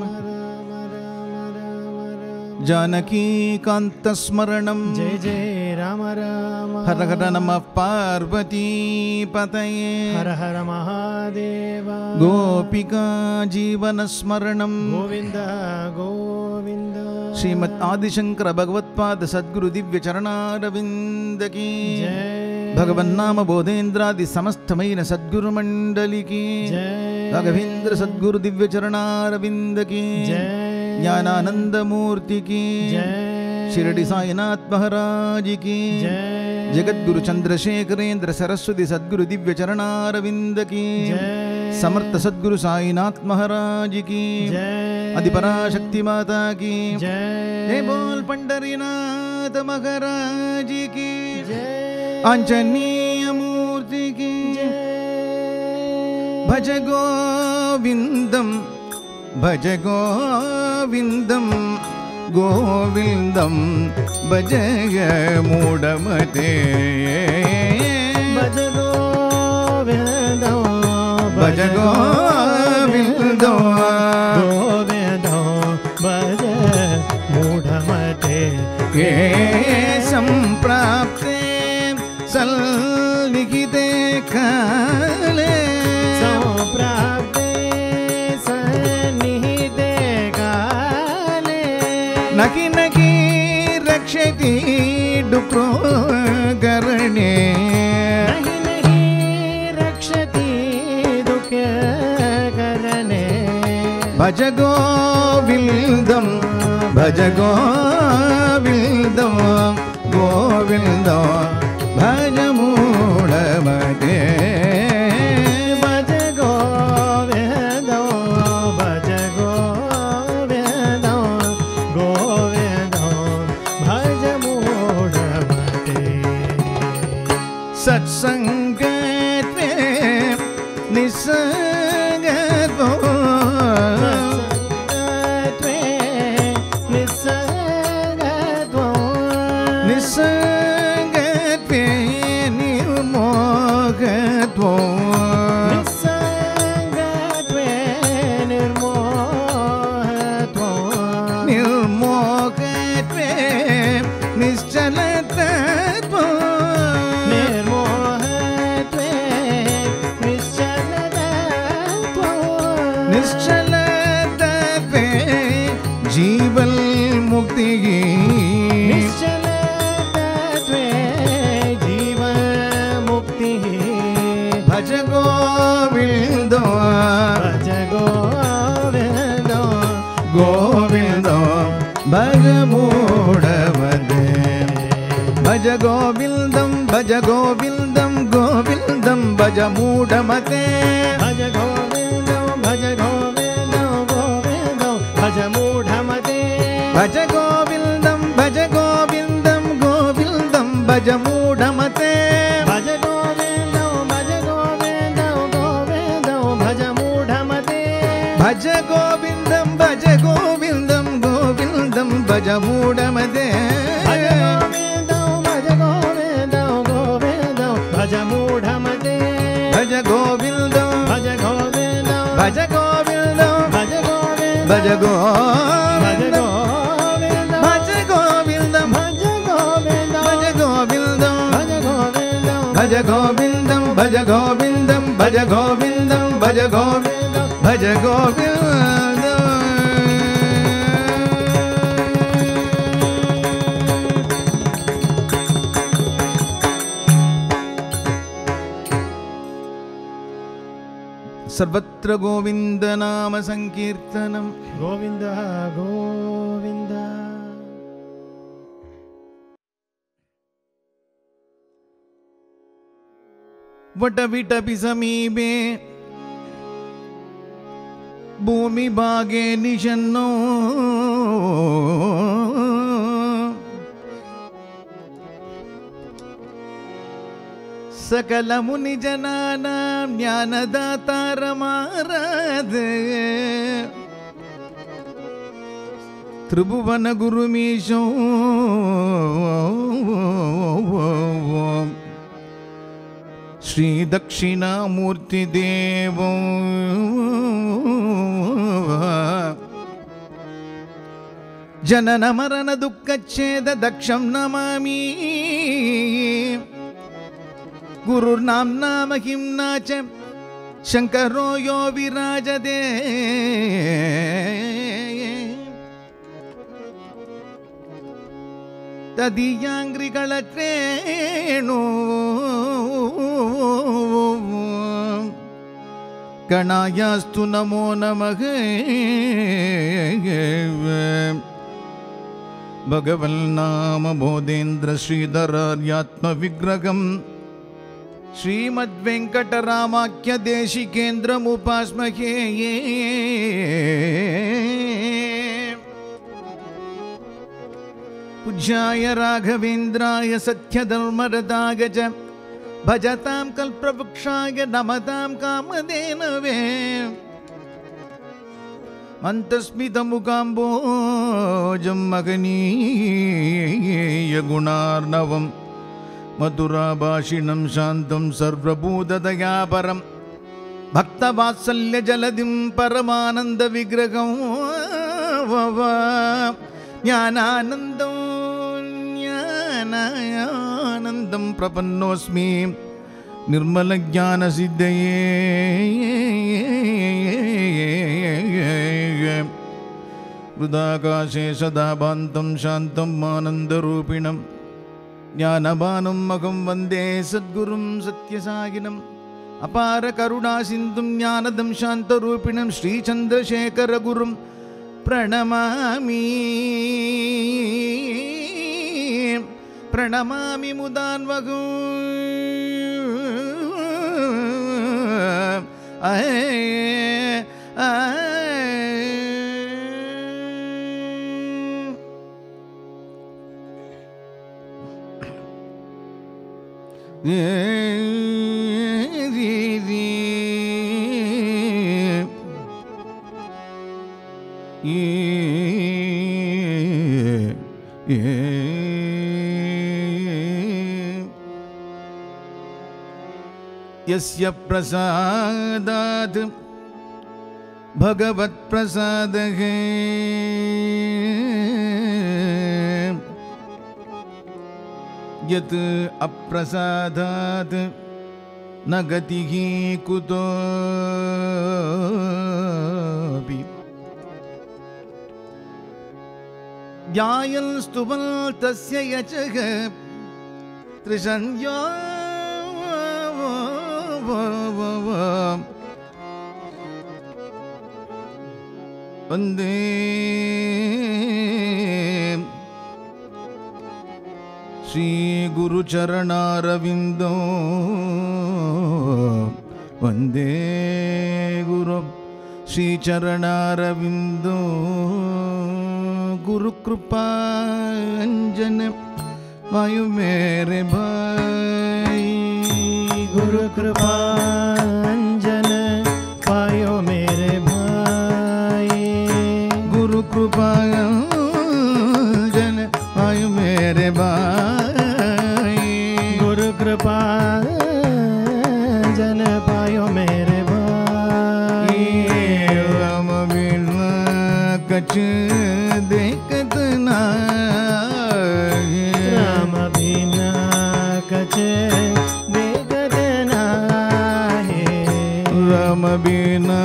जानकी कांत स्मरणं जय जय राम राम हर हर नमः पार्वती पतये हर हर महादेव गोपिका जीवन स्मरणं गोविंद गोविंद श्रीमद् आदिशंकर भगवत्पाद सद्गुरु दिव्य चरणारविंद की भगवन्नाम बोधेन्द्रादि समस्तमैन सद्गुरु मंडली की राघवेंद्र सद्गुरु दिव्य चरणारविंद की ज्ञानानंद मूर्ति की शिरडी साईनाथ महाराज की जगद्गुरु चंद्रशेखरेंद्र सरस्वती सद्गुरु दिव्य चरणारविंद की समर्थ सद्गुरु साईनाथ महाराज की आदिपराशक्ति माता की जय बोल पंडरीनाथ महाराज की आंजनेय मूर्ति की भज गोविंदम भज गोविंदम गोविंदम भजय मूढ़मते भज गोविंदम भज गोविंदम गोविंदम भज मूढ़मते ये संप्राप्ते सल्लिखिते काले संप्राप्ते सन्निहिते काले नकी नकी रक्षति डुक्रो करणे नहीं नहीं रक्षति दुख करणे भज गोविंदम भज गोविंदम गोविंदम भज मूढ़मते भज गोविंदम भज गोविंदम गोविंदम भज मूढ़मते सत्संगत्वे निसंगतो सत्संगत्वे निसंगत्वं निसंगत्वे निर्मोहत्वं निसंगत्वे निर्मोहत्वं निर्मोहत्वे निश्चलतत्वं निर्मोहत्वे निश्चलतत्वं निश्चलतत्वे जीवल मुक्ति निश्चलतत्वे जीवन्मुक्तिः भज गोविंदो भज गोविंदो गोविंदो भज मूढ़मते भज गोविंदम भज गोविंदम गोविंदम भज मूढ़मते भज गोविंदो भज गोविंदो गोविंदो भज मूढ़मते भज गोविंदम भज गोविंदम गोविंदम भज मूढ़मते भज गोविंदो भज गोविंदो गोविंदो भज मूढ़मते भज गोविंदम भज गोविंदम गोविंदम भज मूढ़मते भज गोविंदो भज गोविंदो गोविंदो भज मूढ़मते भज गोविंदम भज गोविंदो भज गोविंदम भज गोविंदो भज भज गोविंदम गोविंदो भज गोविंदम भज गोविंदो भज गोविंदम भज गोविंदम भज गोविंदम भज गोविंदम भज गोविंदम सर्वत्र गोविंद नाम संकीर्तनम गोविंद गोविंद वटविटपि समीपे भूमि भागे निशन्नो सकल मुनि जनानां ज्ञानदातारमाराध त्रिभुवन गुरुमीशो श्री दक्षिणामूर्ति देवो जनन मरण दुःखच्छेद दक्षं नमामि गुरुर्नाम्ना महिम्ना च शंकरो यो विराजते ತದೀಯಾಂಗ್ರಿಗಳೇಣು ಗಣಾಯಾಸ್ತು ನಮೋ ನಮಃ ಭಗವನ್ನಾಮ ಬೋಧೇಂದ್ರ ಶ್ರೀಧರಾರ್ಯಾತ್ಮ ವಿಗ್ರಹಂ ಶ್ರೀಮದ್ವೆಂಕಟರಾಮಾಖ್ಯ ದೇಶಿಕೇಂದ್ರಮುಪಾಸ್ಮಹೇ पूज्याय राघवेन्द्राय सत्यधर्मरताय च भजतां कल्पवृक्षाय नमतां कामधेनवे मन्तस्मितमुकाम्बोजं महनीयगुणार्णवं मधुराभाषिणं शान्तं सर्वभूतदयापरं भक्तवात्सल्यजलधिं परमानन्दविग्रहं ज्ञानानन्दं ज्ञानानन्दं प्रपन्नोऽस्मि निर्मलज्ञानसिद्धये हृदाकाशे सदा भान्तं शान्तं आनन्दरूपिणं ज्ञानबानं मघं वन्दे सद्गुरुं सत्यसायिनम् अपार करुणासिन्धुं ज्ञानदं शान्तरूपिणं श्रीचन्द्रशेखरगुरुं प्रणमामि प्रणमामि मुदान्वगो यस्य प्रसादात् भगवत्प्रसादः यत् अप्रसादात् न गतिः कुतोऽपि ध्यायन् स्तुवन् तस्य यचः त्रिसंज्ञा वन्दे श्रीगुरुचरणारविन्दो वन्दे गुरु श्रीचरणारविन्दो गुरुकृपाञ्जन वायु मेरे भाई गुरुकृपाञ्जन पायो मेरे भाई गुरुकृपाञ्जन वायु मेरे भाई गुरुकृपाञ्जन पायो मेरे भाई राम बिना कछ देखत ना राम बिना कछ देखत नाही राम बिना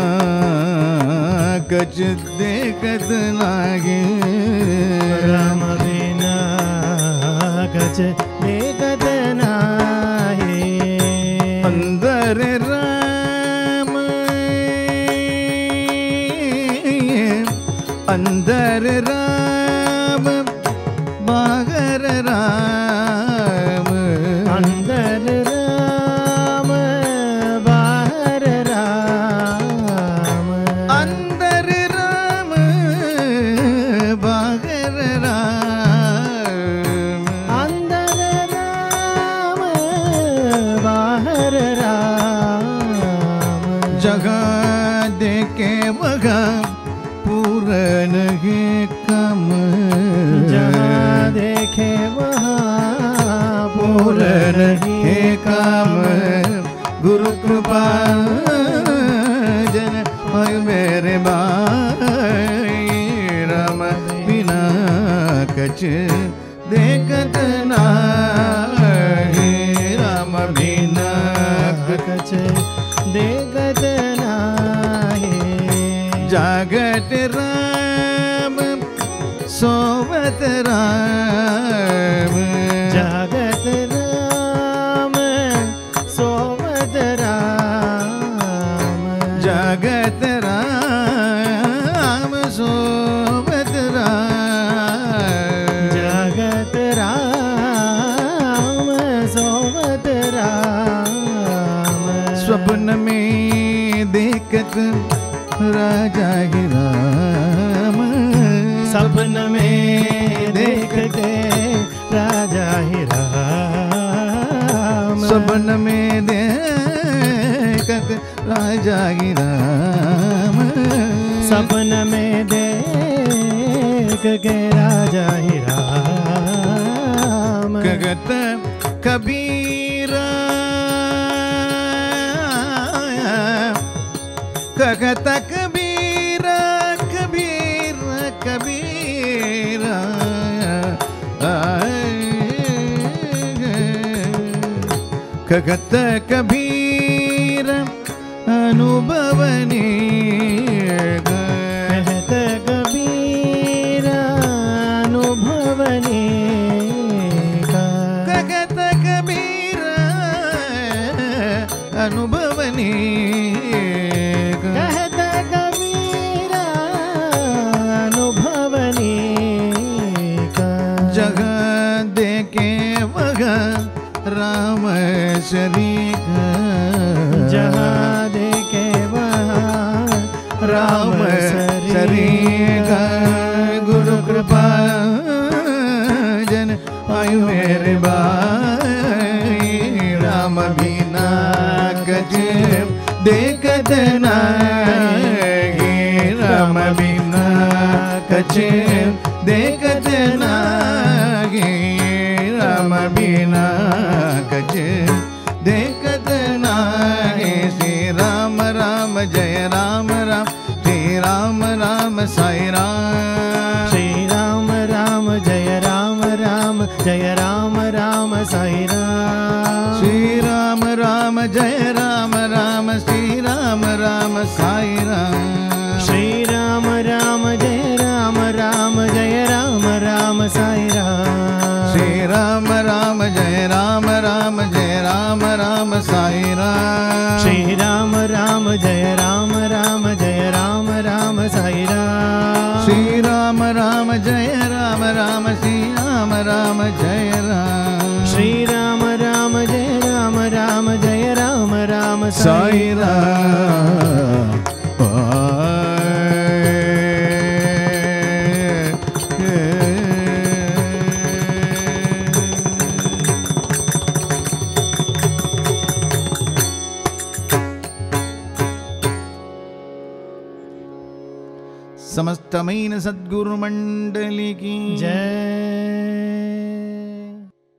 कछ देखत नाही राम बिना कछ देखत नाही अंदर राम अंदर राम बाहर राम अंदर राम बाहर राम अंदर राम बाहर राम अंदर राम बाहर राम जगह देखे वहाँ पूरन है काम जहाँ देखे वहाँ पूरन है काम गुरु कृपा जन वायु मेरे भाई राम बिना कछ देखत नाही राम बिना कछ देखत नाही जागत राम सोवत राम जगत राम सोवत राम जगत राम सोवत राम जगत राम सोवत राम स्वप्न में देखत राजा ही राम सपन में देखते राजा ही राम सपन में देखत राजा ही राम सपन में देख के राजा ही राम कगत कबीरा कगत कबीरा कबीरा कबीरा कगत कबीर अनुभवनी कहत कबीर अनुभवनी कगत कबीर अनुभवनी कहत कबीर अनुभवनी जगह देखे वह राम शरीक जहाँ देखे वहाँ राम शरीक गुरु कृपा जन आयु मेरे भाई राम बिना कछ देखत नागी राम बिना कछ देखत नागी राम बिना कछ देखत नागी श्री राम राम जय राम राम श्री राम राम साई राम श्री राम राम जय राम राम जय राम राम साई राम श्री राम राम जय राम राम श्री राम राम साई राम श्री राम राम जय राम राम जय राम राम साई राम श्री राम राम जय राम राम जय राम राम साई राम श्री राम राम जय राम राम जय राम राम साई राम श्री राम राम जय राम राम श्री राम राम जय राम श्री राम राम जय राम राम जय राम राम साई राम समस्तమైన सद्गुरु मंडली की जय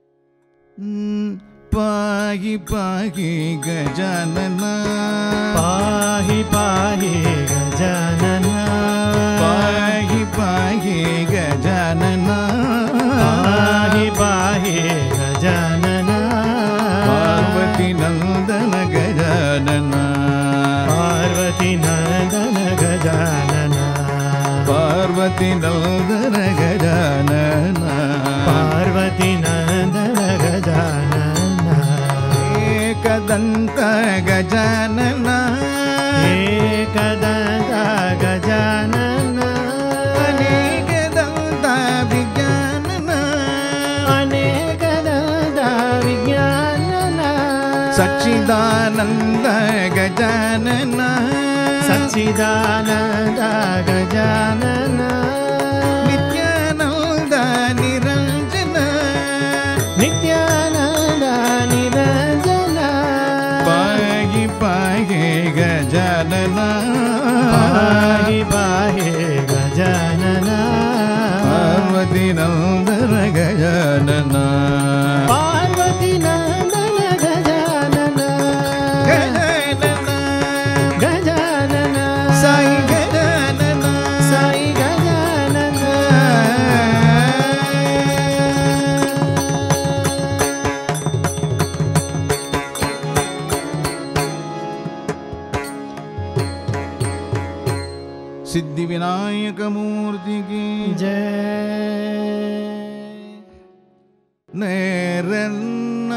पाहि पाहि गजानना पाहि पाहि गजानना पाहि पाहि गजानना पाहि पाहि गजानना पार्वती नंदन गजानना पार्वती नंदन गजानना पार्वती नंदन गजानना पार्वती नंदन गजानना एकदंत गजानना एकदंत गजानना अनेक दंत विज्ञानना अनेक दंत विज्ञानना सच्चिदानंद गजानना सच्चिदानंद गजानना नित्यानंद निरंजन नित्यानंद निरंजना पाहि पाहि गजानना पाहि पाहि गजानना पार्वती नंदन गजानना पार्वती नंदन गजानना गजानना गजानना साई गजानना साई गजानना सिद्धि विनायक விநாயகமூர்த்திக்கு ஜெய். நேரன்ன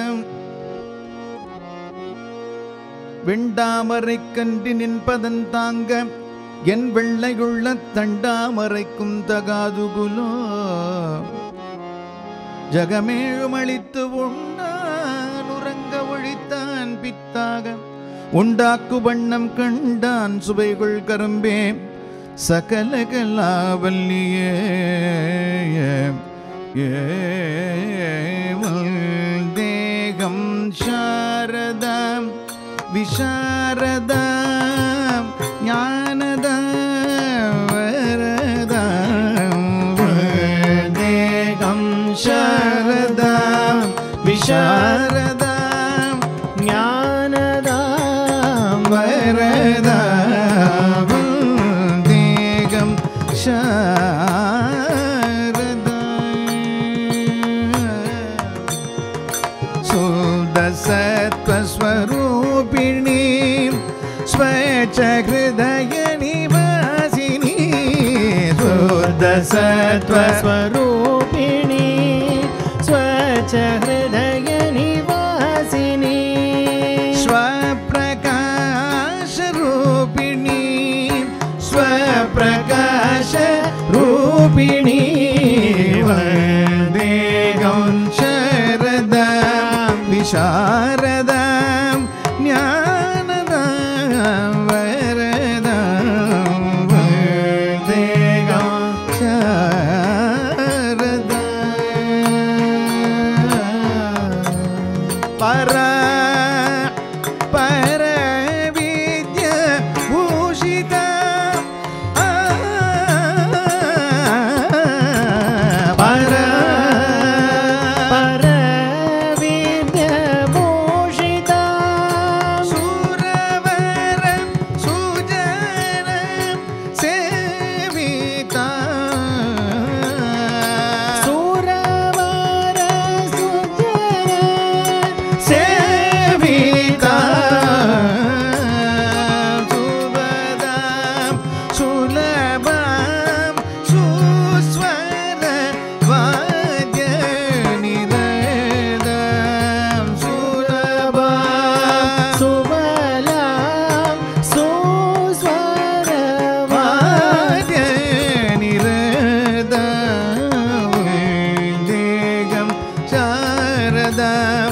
வெண்டாமரை கன்றி நின்பதன் தாங்க என் வெள்ளையுள்ள தண்டாமரைக்கும் தகாதுகுலோ ஜகமேழுமளித்து உண்டான் உறங்க ஒழித்தான் பித்தாக உண்டாக்கு வண்ணம் கண்டான் சுவைகள் கரும்பே சகல கலாவல்லியே தேகம் சாரதாம் விசாரதாம் ஞானதாம் வரதாம் தேகம் சாரதாம் விசாரதாம் ஞானதாம் வரதாம் தேகம் सत्त्वस्वरूपिणी स्वच्छ हृदय निवासिनी शुद्ध सत्त्वस्वरूपिणी स्वच्छ हृदय निवासिनी स्वप्रकाश रूपिणी स्वप्रकाश रूपिणी वन्देगं शरदां विशारदां ज्ञानदां वरदां वन्देगं शरदां परविद्या भूषिता परविद्याभूषिता सुरवर सुजन सेविता सुरवर सुजन सेविता सुभदां सुलभां सुस्वर वाद्य निरदां सुलभां सुबलां सुस्वर वाद्य निरदां वैदेगं शारदां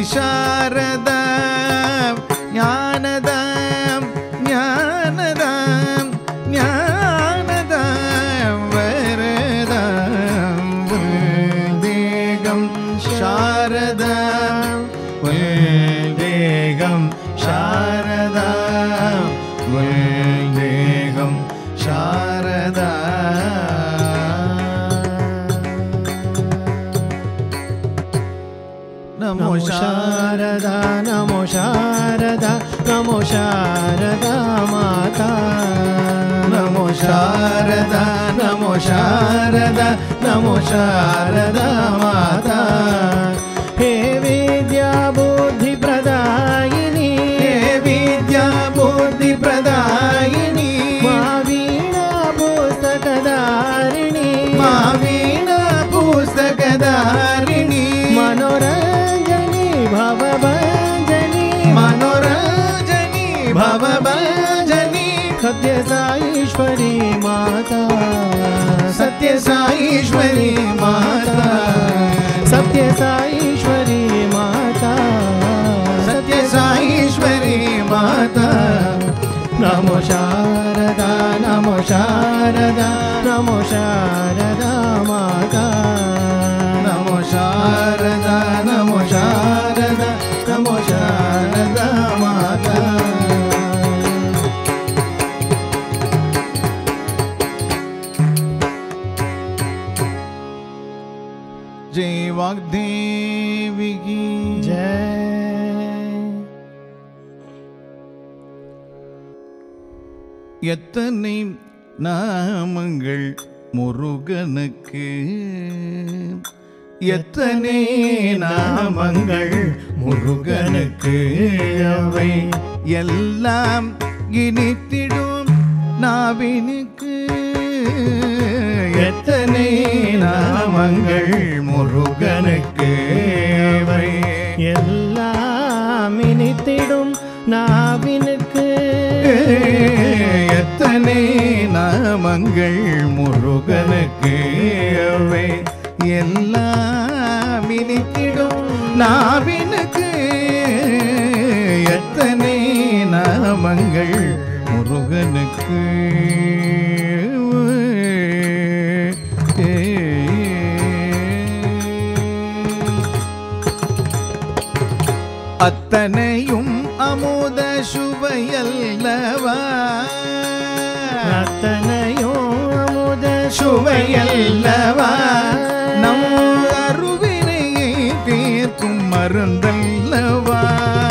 विशारदां ज्ञानदां ज्ञानदां ज्ञानदां वरदां वैदेगं शारदां वैदेगं शारदां वैदेगं शारदां नमो शारदा नमो शारदा नमो शारदा माता नमो शारदा नमो शारदा नमो शारदा माता हे विद्या बुद्धि प्रदायिनी हे विद्या बुद्धि प्रदायिनी मा वीणा पुस्तकधारिणी मा वीणा पुस्तकधारिणी मनोरञ्जनी भवभञ्जनी मनोरञ्जनी भवभञ्जनी सत्यसाईश्वरी माता सत्यसाईश्वरी माता सत्यसाईश्वरी माता सत्यसाईश्वरी माता नमो शारदा नमो शारदा नमो शारदा माता नमो शारदा नमो शारदा नमो शारदा माता जय वाग्देवी की जय எத்தனை நாமங்கள் முருகனுக்கு எத்தனை நாமங்கள் முருகனுக்கு அவை எல்லாம் இனித்திடும் நாவினுக்கு எத்தனை நாமங்கள் முருகனுக்கு அவை எல்லாம் இனித்திடும் நாவினுக்கு எத்தனை நாமங்கள் முருகனுக்கு அவை எல்லாம் இனித்திடும் நாவினுக்கு எத்தனை நாமங்கள் முருகனுக்கு அத்தனையும் அமுத சுவையல்லவா அத்தனையும் அமுத சுவையல்லவா நம் அருவினையை தீர்க்கும் மருந்தல்லவா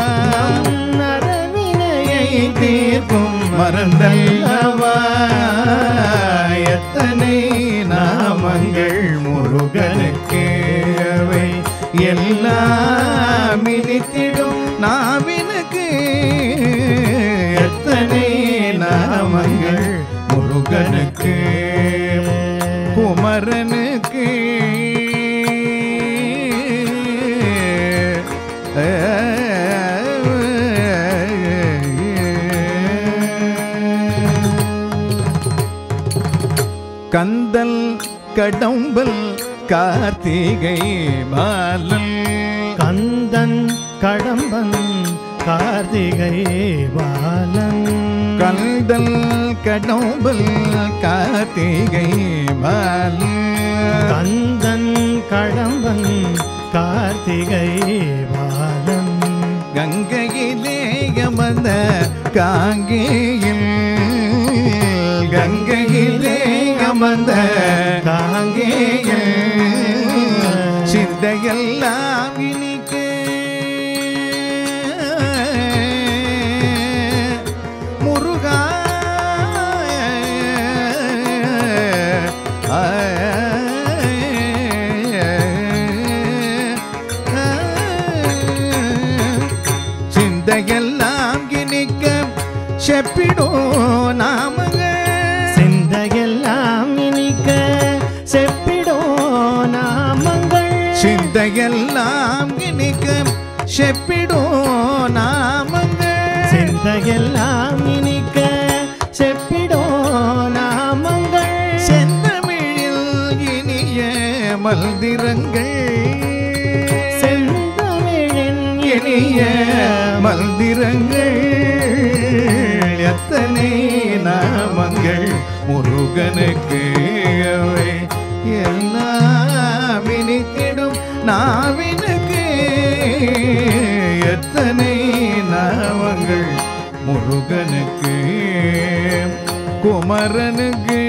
நரவினையை தீர்க்கும் மருந்தல்லவா எத்தனை நாமங்கள் முருகனுக்கு அவை எல்லாம் இனித்திடும் நாவினுக்கு எத்தனை நாமங்கள் முருகனுக்கு குமரனுக்கு கந்தல் கடம்பல் கார்த்திகை பாலன் கந்தன் கடம்பன் கார்த்திகை பாலன் கந்தல் கடம்பல் கார்த்திகை பாலன் கந்தன் கடம்பன் கார்த்திகை பாலன் கங்கையிலே அமர்ந்த காங்கேயில் கங்கையிலே அமர்ந்த காங்கேயில் சிந்தையெல்லாம் இனிக்கு முருகா சிந்தையெல்லாம் இனிக்க செப்பிடோ நாமங்கள் சிந்தையெல்லாம் இனிக்க செப்பிடோ நாமங்கள் சிந்தையெல்லாம் இனிக்க செப்பிடோ நாமங்கள் சிந்தையெல்லாம் இனிக்க செப்பிடோ நாமங்கள் செந்தமிழில் இனிய மல்திரங்கள் செந்தமிழின் இனிய மல்திரங்கள் எத்தனை நாமங்கள் முருகனுக்கு அவை எல்லாம் இனித்திடும் நாவினுக்கு எத்தனை நாமங்கள் முருகனுக்கு குமரனுக்கு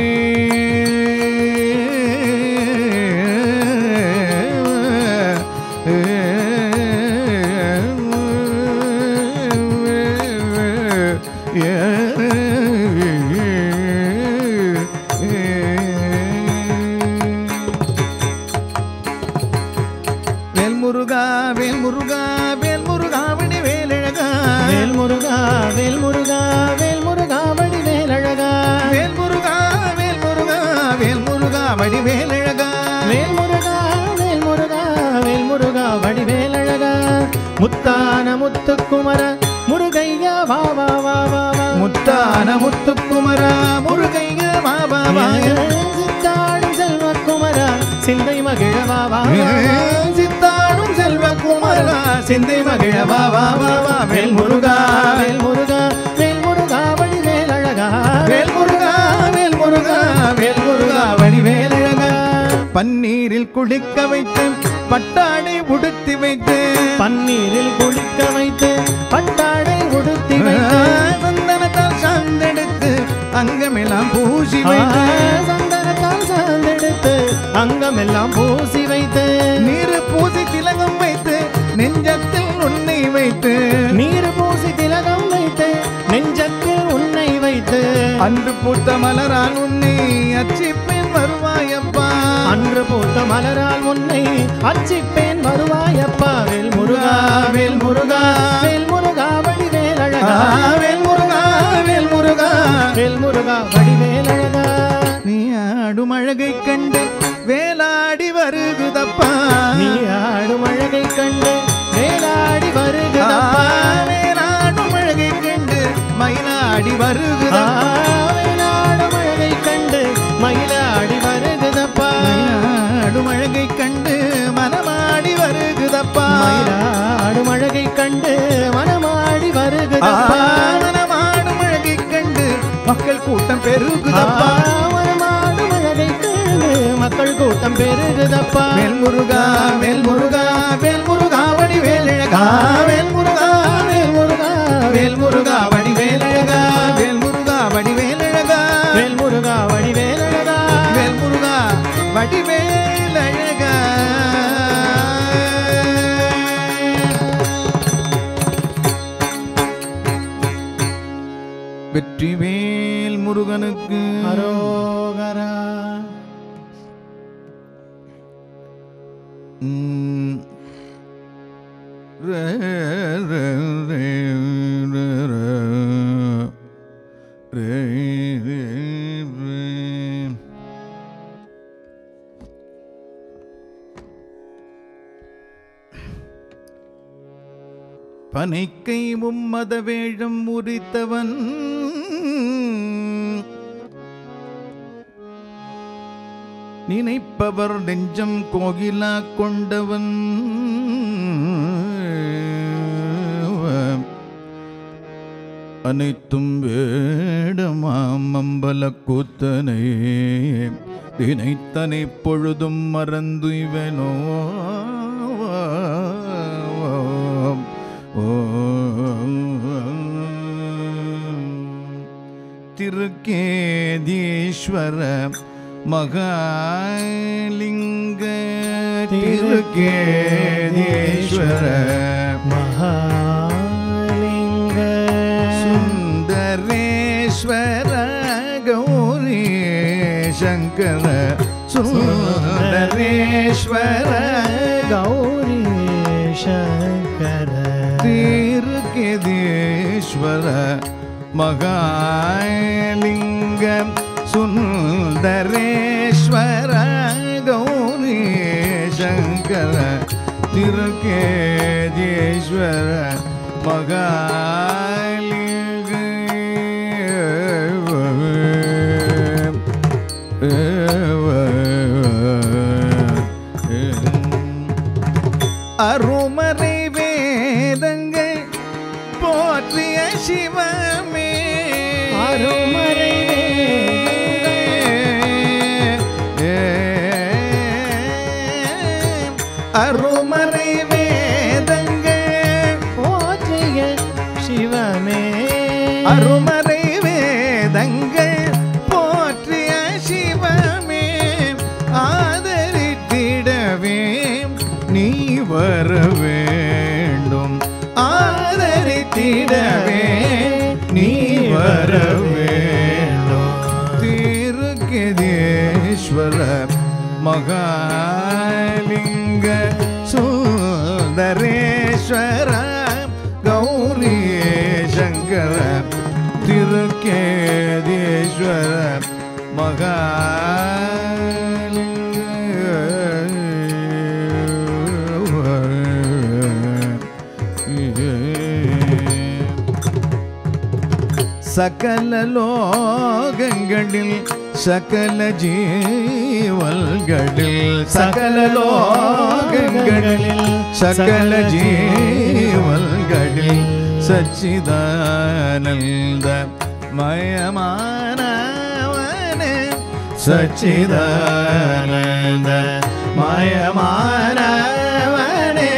வேல்முருகா வேல்முருகா வேல்முருகா வடி வேலழகா வேல்முருகா வேல்முருகா வேல்முருகா வடி வேலழகா வேல்முருகா வேல்முருகா வேல்முருகா வடி வேலழகா வேல்முருகா வேல்முருகா வேல்முருகா வடி வேலழகா முத்தான முத்துக்குமர முருகையா வா வா வா வா வா முத்தான முத்துக்குமரா முருகையா வா வா வா சித்தாடும் செல்வக்குமரா சிந்தை மகிழ வா வா சித்தாடும் செல்வக்குமரா சிந்தை மகிழ வா வா வா வா வேல்முருகா வேல்முருகா வேல்முருகா வடி வேலழகா வேல்முருகா வேல்முருகா வேல்முருகா வடி வேலழகா பன்னீரில் குளிக்க வைத்து பட்டாடை உடுத்தி வைத்து பன்னீரில் குளிக்க வைத்து பட்டாடை உடுத்தி வைத்து சந்தனத்தால் சார்ந்தெடுத்து அங்கமெல்லாம் பூசி வைத்து சந்தனத்தால் சார்ந்தெடுத்து அங்கமெல்லாம் பூசி வைத்து நீர் பூசி திலகம் வைத்து நெஞ்சத்தில் உன்னை வைத்து நீர் பூசி திலகம் வைத்து நெஞ்சத்தில் உன்னை வைத்து அன்று பூத்த மலரால் உன்னை அச்சிப்பேன் வருவாயப்பா அன்று பூத்த மலரால் உன்னை அச்சிப்பேன் வருவாயப்பா வேல்முருகா வேல்முருகா வேல்முருகா வடி வேலழகா வேல்முருகா வேல்முருகா வேல்முருகா வடி வேலழகா நீ ஆடும் அழகை கண்டு வேலாடி வருகுதப்பா நீ ஆடும் அழகை கண்டு வேலாடி வருகுதப்பா வேலாடும் அழகை கண்டு மயிலாடி வருகுதப்பா வேலாடும் அழகை கண்டு மயிலாடி வருகுதப்பா ஆடும் அழகை கண்டு மனமாடி வருகுதப்பா மயிலாடும் அழகை கண்டு மனமாடி வருகுதப்பா மனமாடும் அழகை கண்டு மக்கள் கூட்டம் பெருகுதப்பா மனமாடும் அழகை கண்டு மக்கள் கூட்டம் பெருகுதப்பா வேல்முருகா வேல்முருகா வேல்முருகா வடிவேலழகா வேல்முருகா வேல்முருகா வேல்முருகா வடிவேலழகா வேல்முருகா வடிவேலழகா வேல்முருகா வடிவேலழகா வேல்முருகா வடிவேலழகா வெற்றிவேல் முருகனுக்கு அரோகரா. பனைக்கை மும்மத வேழம் உரித்தவன் நினைப்பவர் நெஞ்சம் கோகிலா கொண்டவன் அனைத்தும் வேடமாம் அம்பல கூத்தனை தினைத்தனை பொழுதும் மறந்துவனோ திருக்கேதீஸ்வர மகாலிங்க திருக்கேதீஸ்வர மகாலிங்க சுந்தரேஸ்வர கௌரி சங்கர சுந்தரேஸ்வர கௌரி சங்கர திருக்கேதீஸ்வர மகாலிங்க சுந்தரேஸ்வர கௌரி சங்கர திருக்கேதீஸ்வர மகாலிங்க அருமறை வேதங்கள் போற்றிய சிவமே அருமறை அருமறை வேதங்கள் போற்றிய சிவமே அருமறை வேதங்கள் போற்றிய சிவமே ஆதரித்திடவே நீ வர வேண்டும் ஆதரித்திடவே நீ வர வேண்டும் திருக்கேதீஸ்வர மகாலிங்க சுந்தரேஸ்வர கௌரி சங்கர திருக்கேதீஸ்வர சகல லோகங்களில் சகல ஜீவல்களில் சகல லோகங்களில் சகல ஜீவல்களில் சச்சிதானந்த மயமானவனே சச்சிதானந்த மயமானவனே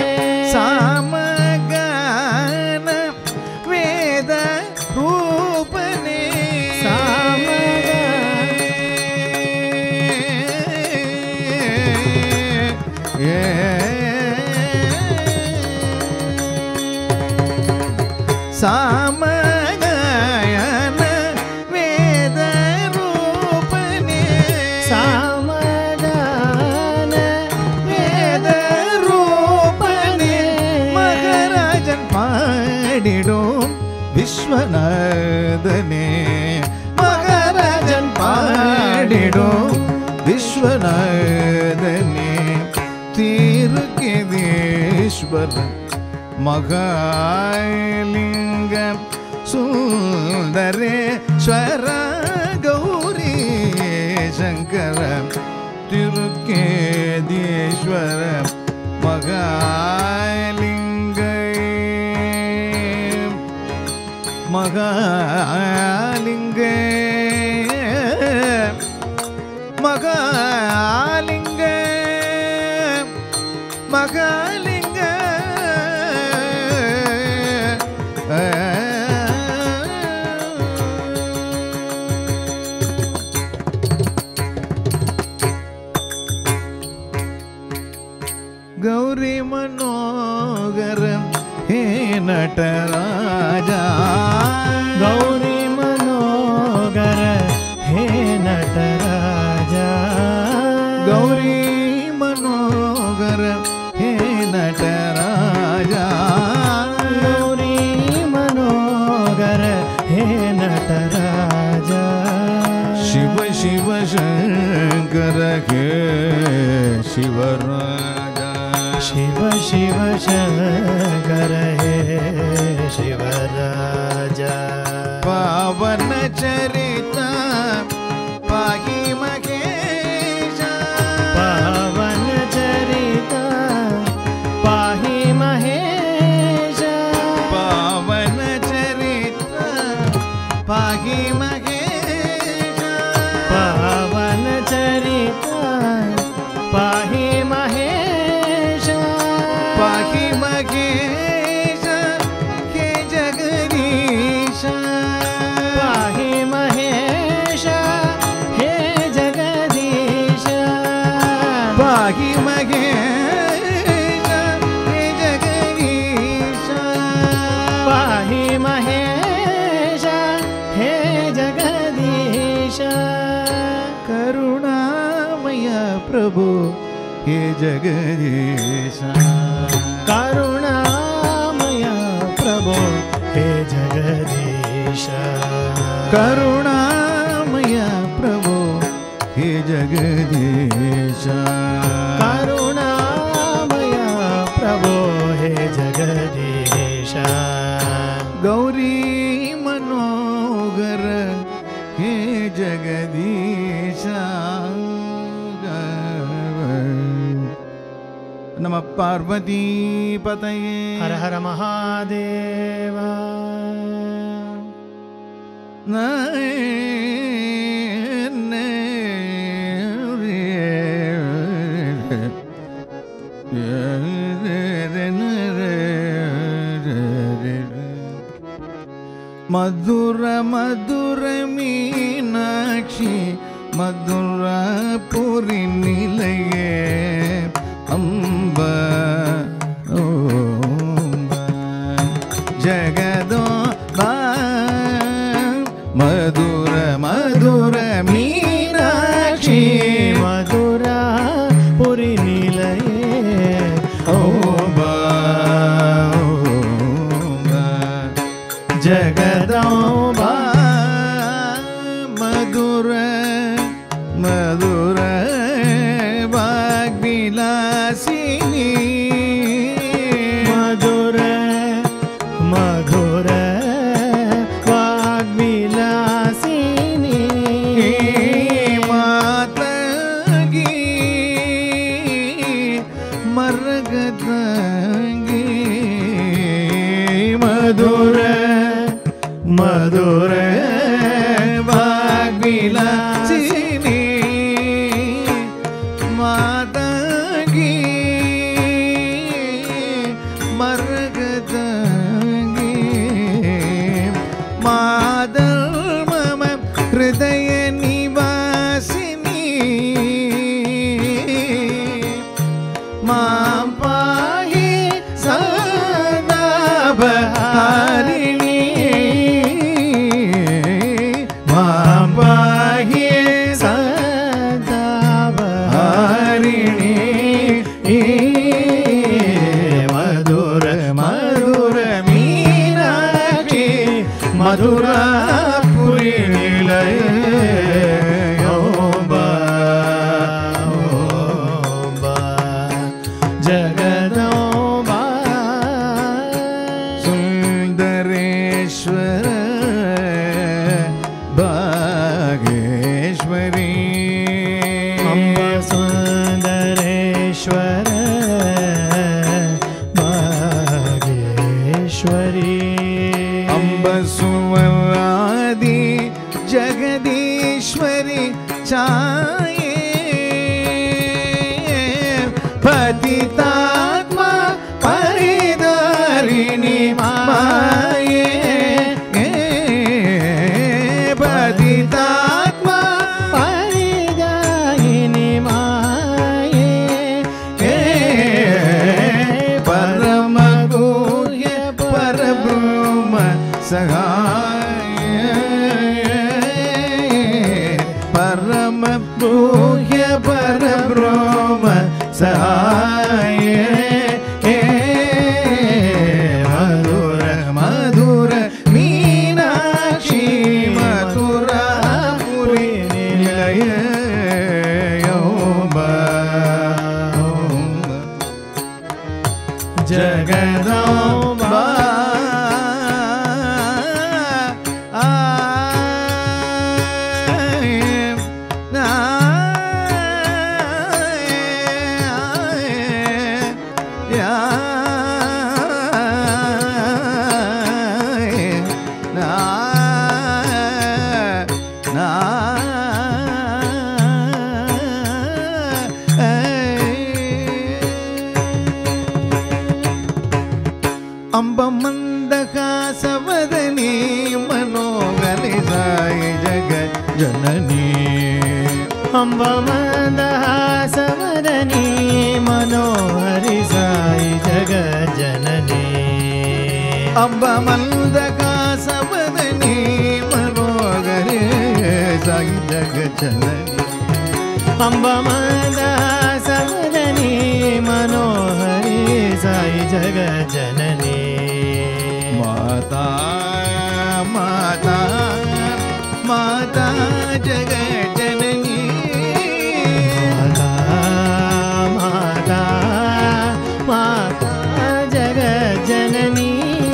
சாமகான வேத ரூபனே சாமகான வேத ரூபனே சாமகான வேத ரூபனே மகராஜன் பாடிடும் விஸ்வநாதனே மகராஜன் பாடிடும் विश्वनाथने तीर्केदीश्वर महालिंग सुंदरेश्वर गौरी शंकर तिरुकेदीश्वर महालिंग महालिंग महालिंग महालिंग गौरी मनोगर हे नटराजा गौरी मनोगर हे नटराजा गौरी मनोगर हे नटराजा गौरी मनोगर हे नटराजा शिव शिव शंकर हे शिवराजा शिव शिव शंकर हे शिवराजा पावन चरिता पाहि महेशा पावन चरिता पाहि महेशा पावन चरिता पाहि महेशा पावन चरिता पाहि महेशा पाहि महेशा हे जगदीशा पाहि महेशा हे जगदीशा पाहि महेशा हे जगदीशा पाहि महेशा हे जगदीशा करुणामय प्रभु हे जगदीशा करुणामय प्रभो हे जगदीशा करुणामय प्रभु हे जगदीशा करुणामय प्रभो हे जगदीशा गौरी मनोगर हे जगदीशा नमः पार्वती पतये हर हर महादेव मधुर मधुर मीनाक्षी मधुरापुरी निलये अम्बा जगदोबा मधुर मधुर मीनाक्षी मधुरा पुरी निलये ओबा जगदोबा मधुर मधुर वाग्विलासिनी मधुर मधुर वाग्विलासिनी मातंगी मरगतंगी मधुर मधुर वाग्विलासिनी गुह्य परब्रह्म सहाय मधुर मधुर मीनाक्षी मथुरापुरी निलय जगदम्बा अम्ब मन्दहासवदनी मनोहरि साई जगत् जननी अम्ब मन्दहासवदनी मनोहरि साई जगत् जननी अम्ब मन्दहासवदनी मनोहरि साई जगत् जननी अम्ब मन्दहासवदनी मनोहरि साई जगत् जननी माता माता माता जगत् जननी माता माता माता जगत् जननी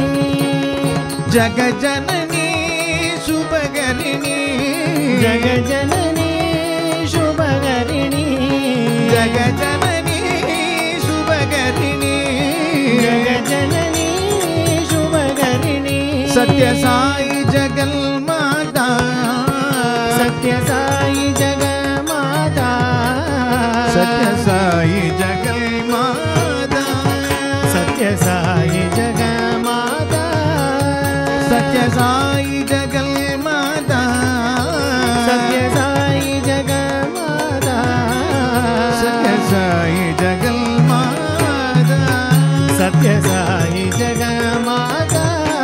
जगत् जननी शुभकरिणी जगत् जननी शुभकरिणी जगत् जननी शुभकरिणी जगत् जननी शुभकरिणी सत्य साई जगन्माता सत्य साई जगन्माता सत्य साई जगन्माता सत्य साई जगन्माता सत्य साई जगन्माता सत्य साई जगन्माता सत्य साई जगन्माता सत्य साई जगन्माता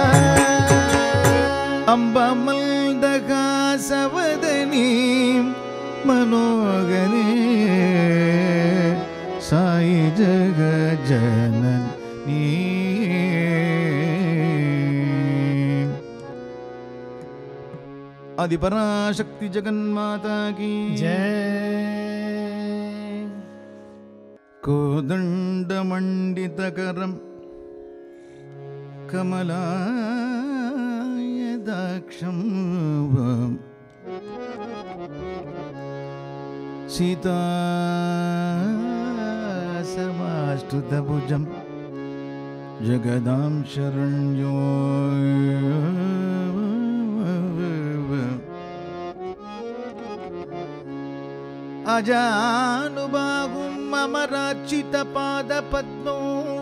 अम्ब मन्दहासवदनी मनोहरि साई जगत् जननी आदिपराशक्ति जगन्माता की जय कोदण्डमण्डितकरं कमलायदाक्षं सीतासमाश्रितभुजं जगदां शरण्यो अजानुबाहुं अमरार्चितपादपद्मो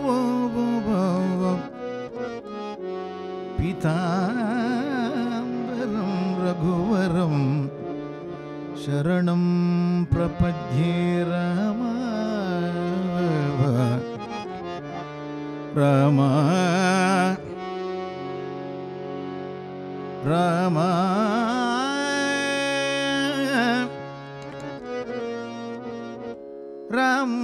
पीताम्बरं रघुवरं शरणं प्रपद्ये राम राम राम राम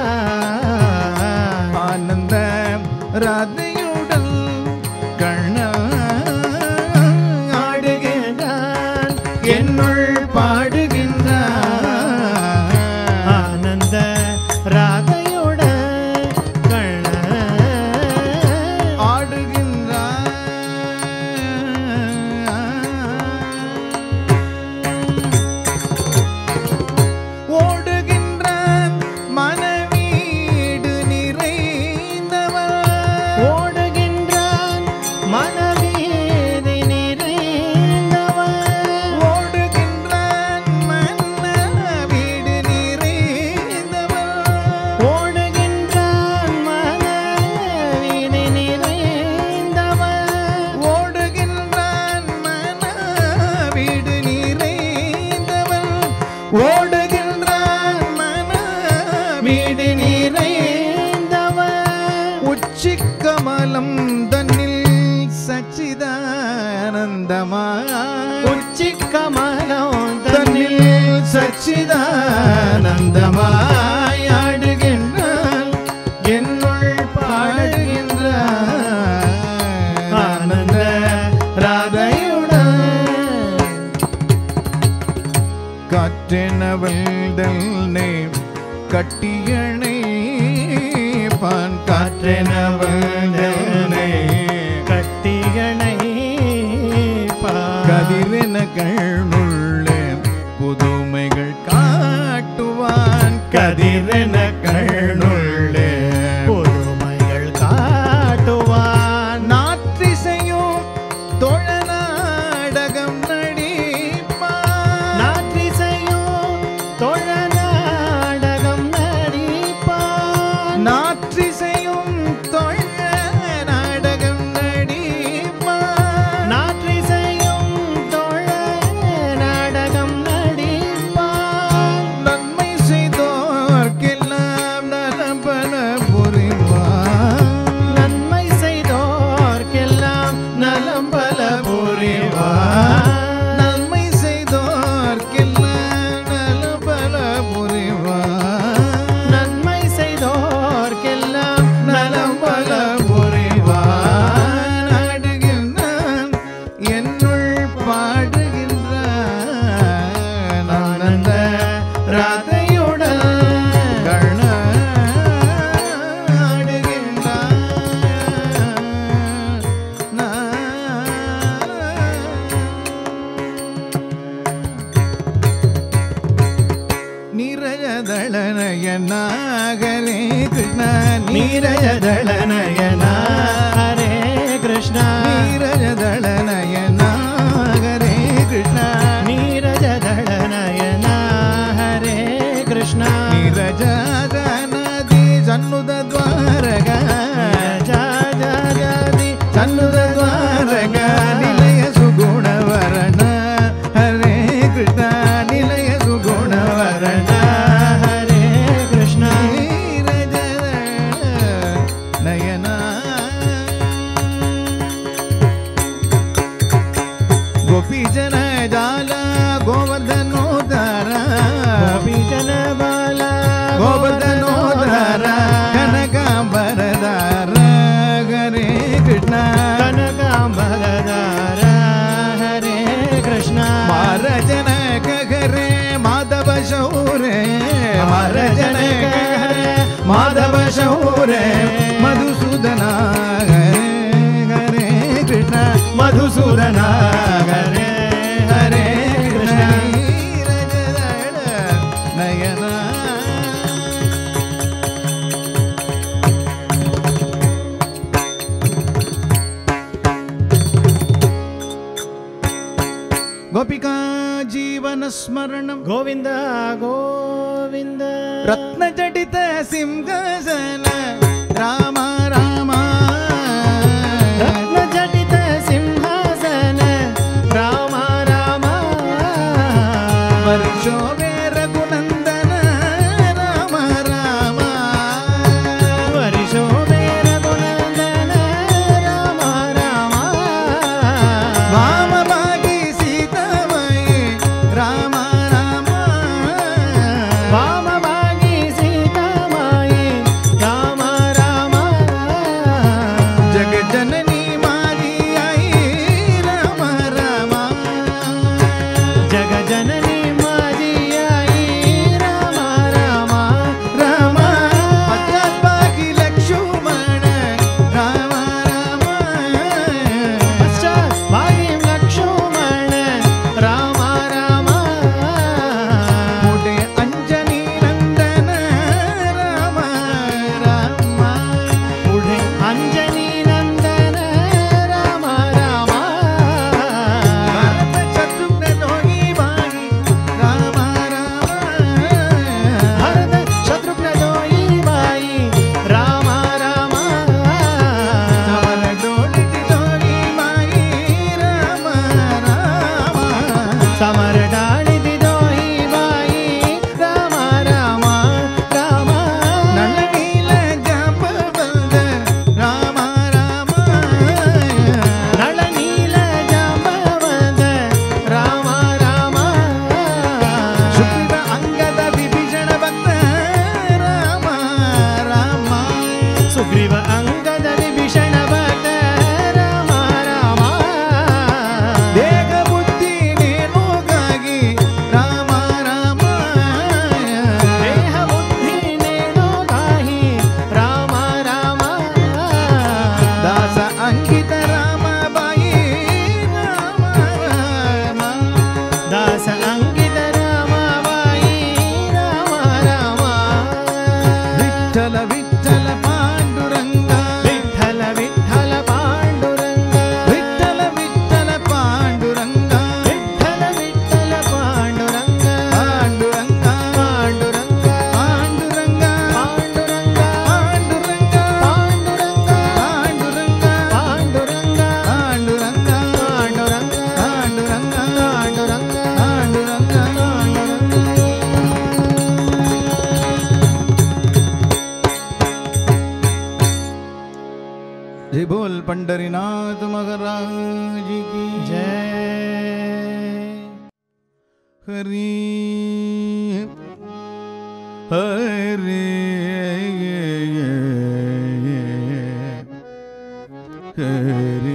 உச்சிக்கமலம் தன்னில் சச்சிதானந்தமாய் ஆடுகின்றான் என்னுள் பாடுகின்ற ஆனந்த ராதையுடன் காற்றெனவள் தன்னை கட்டியணை பான் காற்றெனவள் தன்னை கட்டியணை கதிரென கண்ணுள்ளே புதுமைகள் காட்டுவான் கதிரென கண்ணுள்ளே புதுமைகள் காட்டுவான் நாற்றிசையும் தொழ நாடகம் நடிப்பான் நாற்றிசையும் தொழ நாடகம் நடிப்பான் நாற்றிசையும் தொழ நாடகம் நடிப்பான் நாற்றிசையும் தொழ நாடகம் நடிப்பான் நன்மை செய்தோர்க்கெல்லாம் நலம் பல புரிவான் நன்மை செய்தோர்க்கெல்லாம் நலம் பல புரிவான் நன்மை செய்தோர்க்கெல்லாம் நலம் பல புரிவான் நன்மை செய்தோர்க்கெல்லாம் நலம் பல புரிவான் ஆடுகின்றான் என்னுள் பாடுகின்றான் ஆனந்த ராதையுடன் நீரஜதளனயனாகரே கிருஷ்ண நீரஜதளநயனா ஹரே கிருஷ்ண நீரஜதளனயனாகரே கிருஷ்ண நீரஜதளநயனா ஹரே கிருஷ்ண நீரஜானதி சன்னுத துவாரக ஜாஜாதி சன்னுத துவாரக நிலைய சுகுணவரண ஹரே கிருஷ்ண நிலைய சுகுணவரண ஹரே கிருஷ்ண நயனா गोपी जन जाला गोवर्धनोदर गोपी जन बाला गोवर्धनोदर कनकांबरदार हरे कृष्ण कनकांबरदार हरे कृष्ण महाराजन कगरे माधव शौरे महाराजन कगरे माधव शौरे मधुसूदना हरे कृष्ण मधुसूदना हरे हरे कृष्ण नयना गोपिका जीवन स्मरणं गोविंद गोविंद रत्नजटित सिंहासन राम राम रत्नजटित सिंहासन राम राम वर्षोवे रघुनंदन राम राम वर्षोवे रघुनंदन राम राम वाम भागी सीतामयी राम राम वाम भागी सीतामाई राम राम पंढरीनाथ महाराज की जय। हरि हरि हरि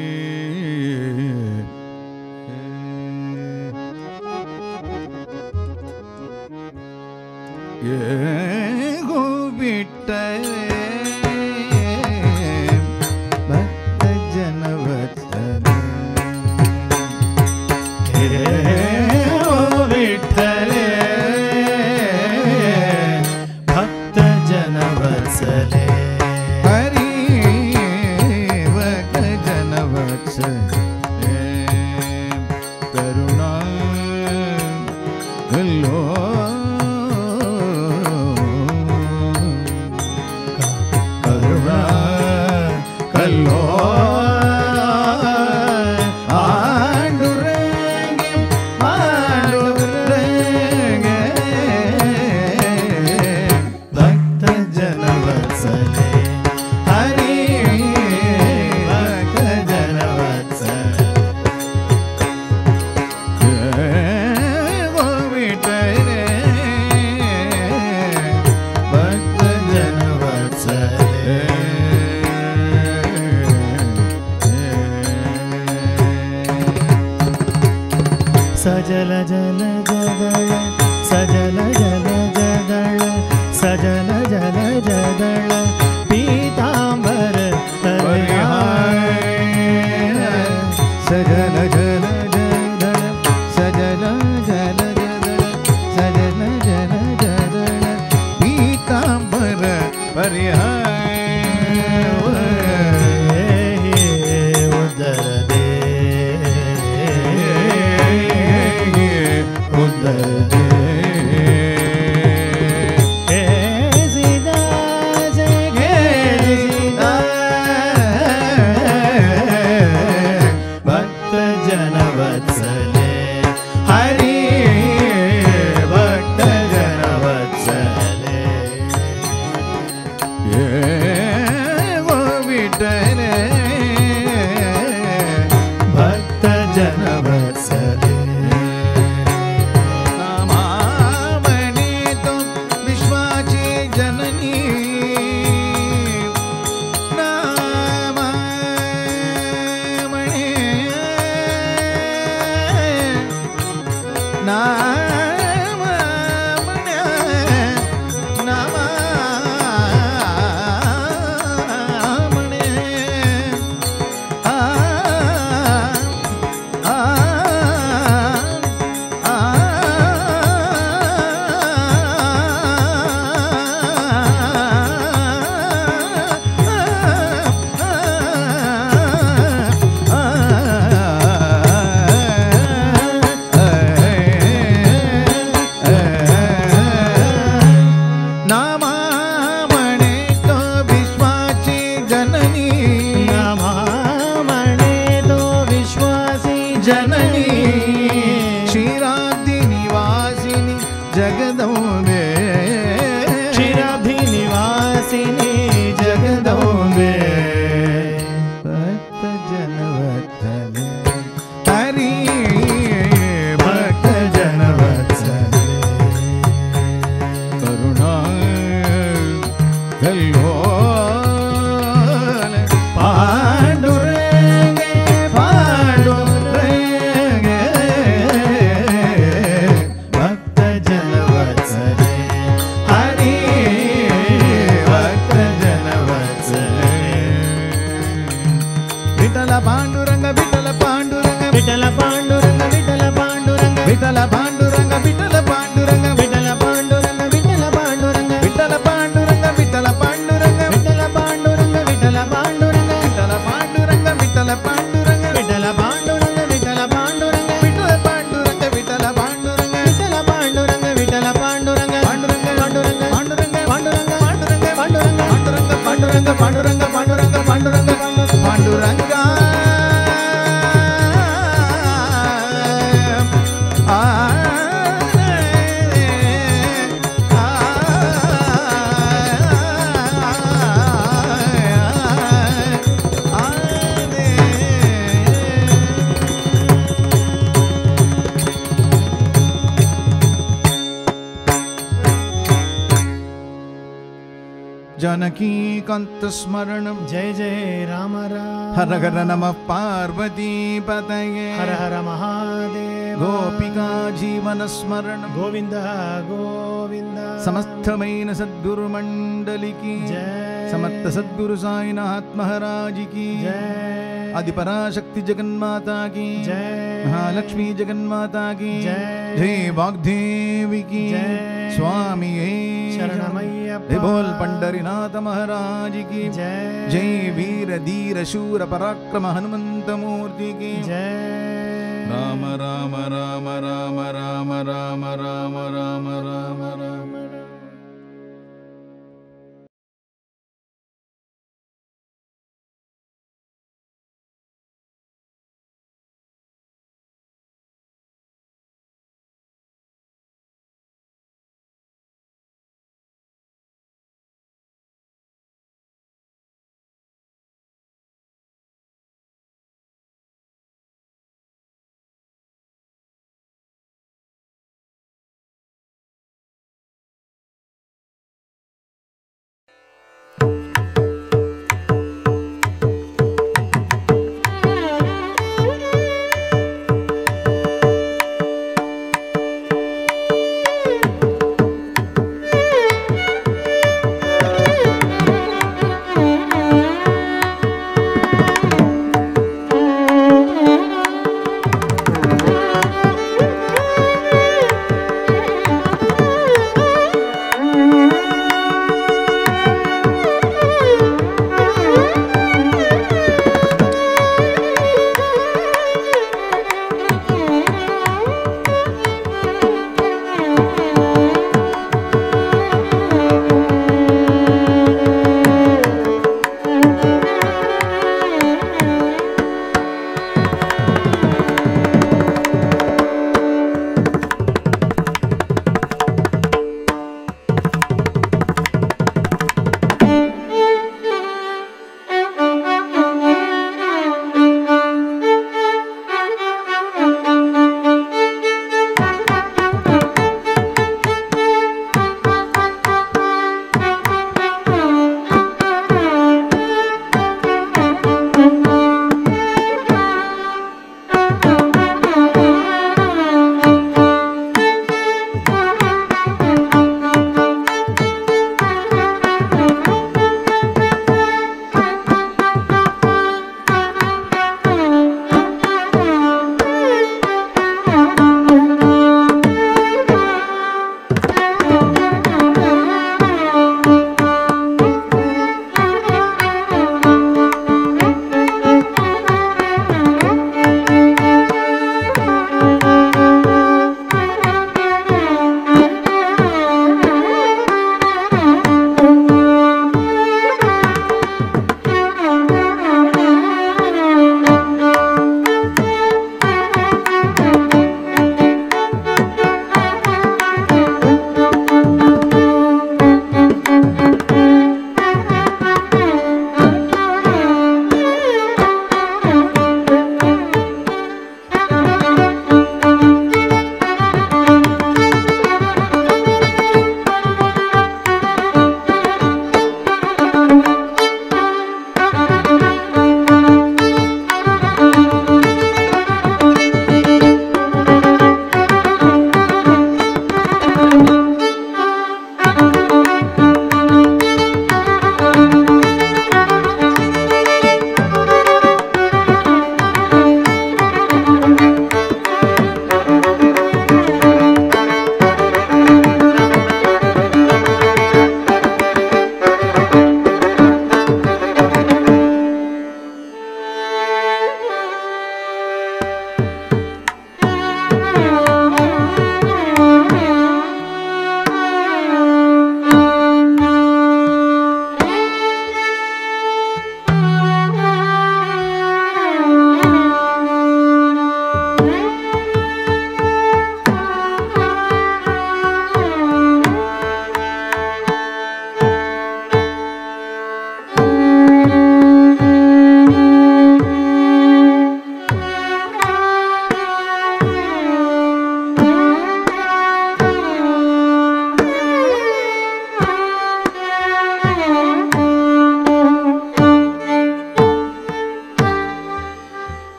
सजल जल जदळ सजल जल जदळ सजल जल जदळ पीतांबर सजल जल जदळ सजल जल जदळ सजल जल जदळ पीतांबर जानकीकान्तस्मरणं जय जय राम राम हर हर नमः पार्वती पतये हर हर महादेव गोपिका जीवनस्मरणं गोविंद गोविंद समस्तमैन सद्गुरुमण्डली की जय समर्थ सद्गुरु साईनाथ महाराज की जय आदिपराशक्ति जगन्माता की जय महालक्ष्मी जगन्माता की जय जय वाग्देवी की जय स्वामी शरणमय्यप्पा बोल पंडरीनाथ महाराज की जय जय वीर धीर शूर पराक्रम हनुमंत मूर्ति की जय राम राम राम राम राम राम राम राम राम राम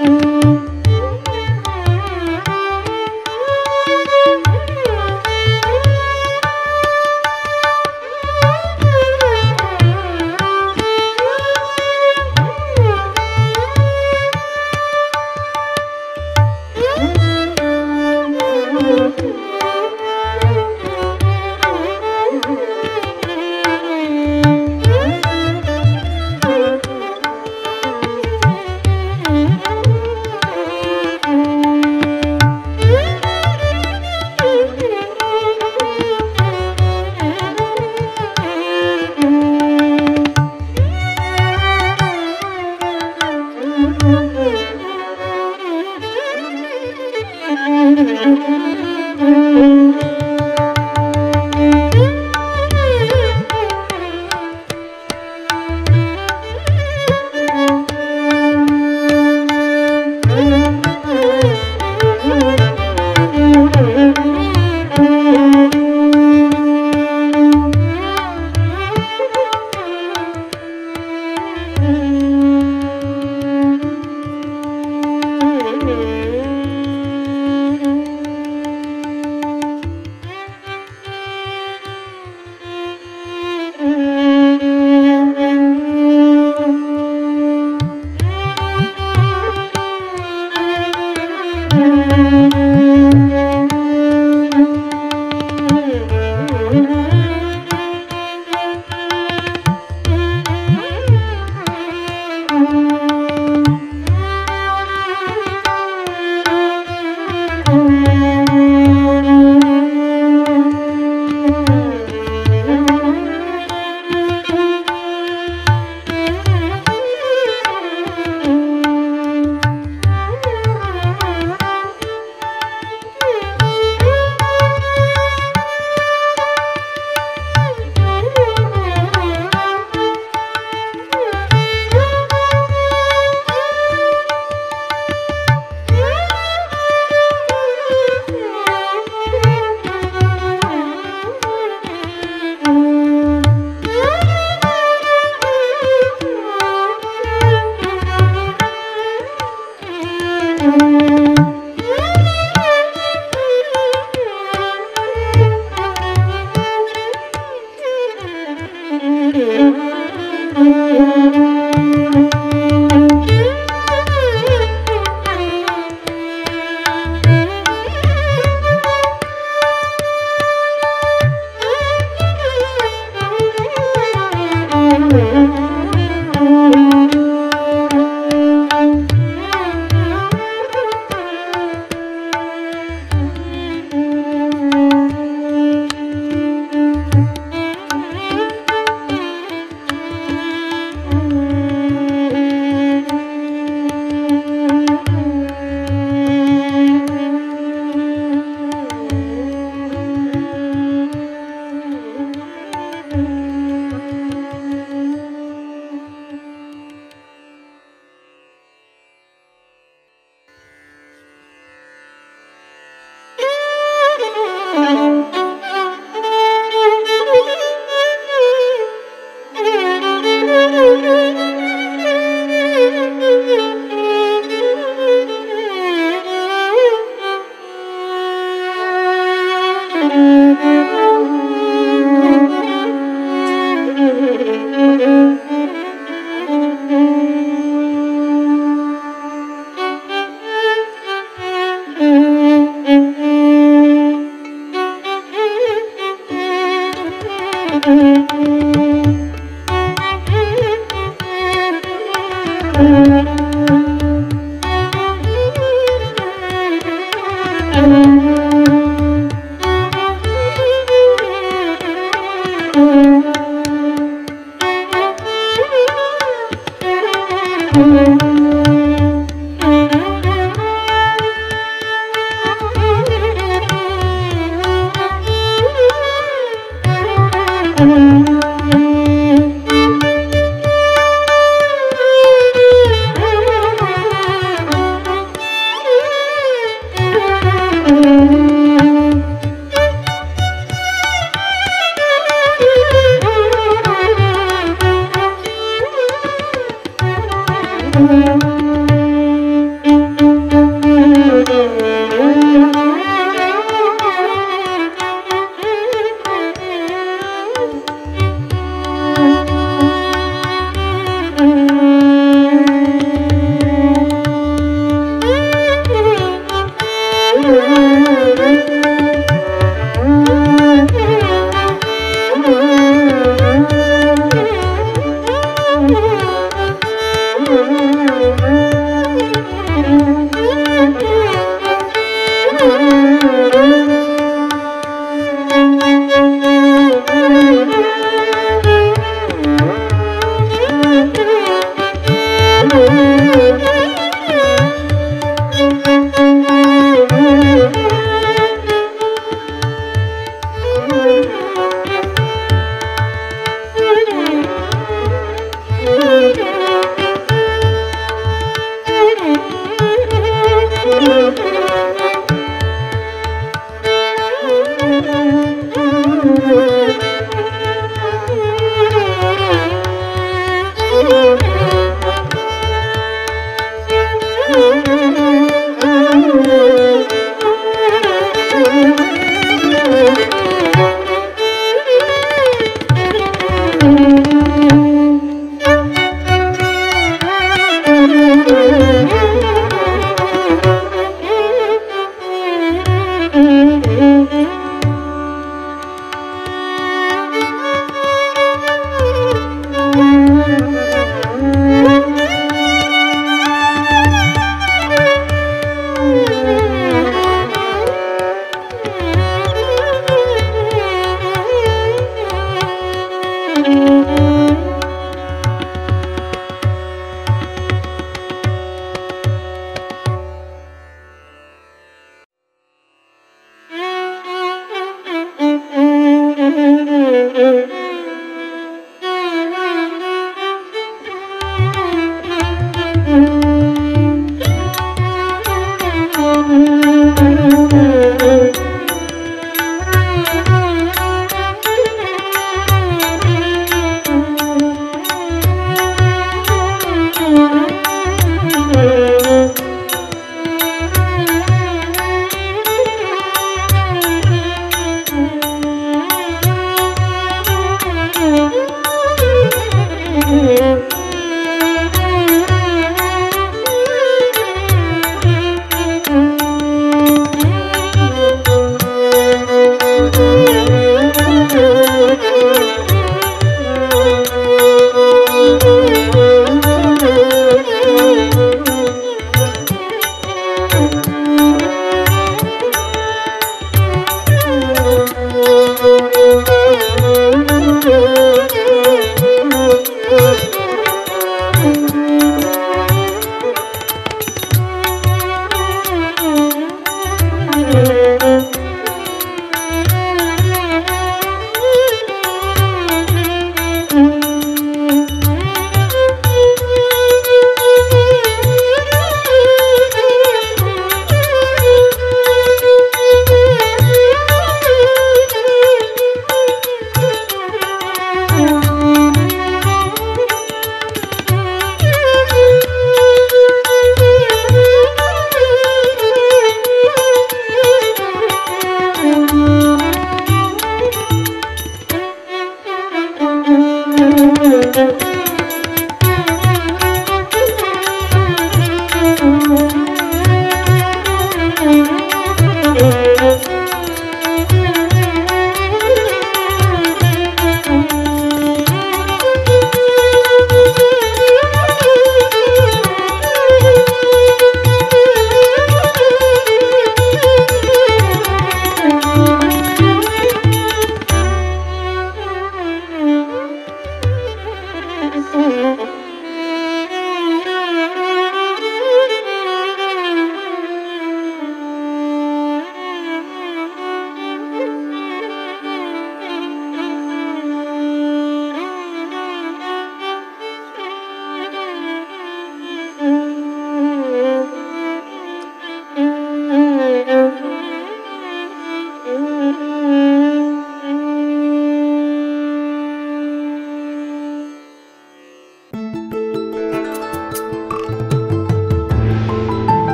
Thank you.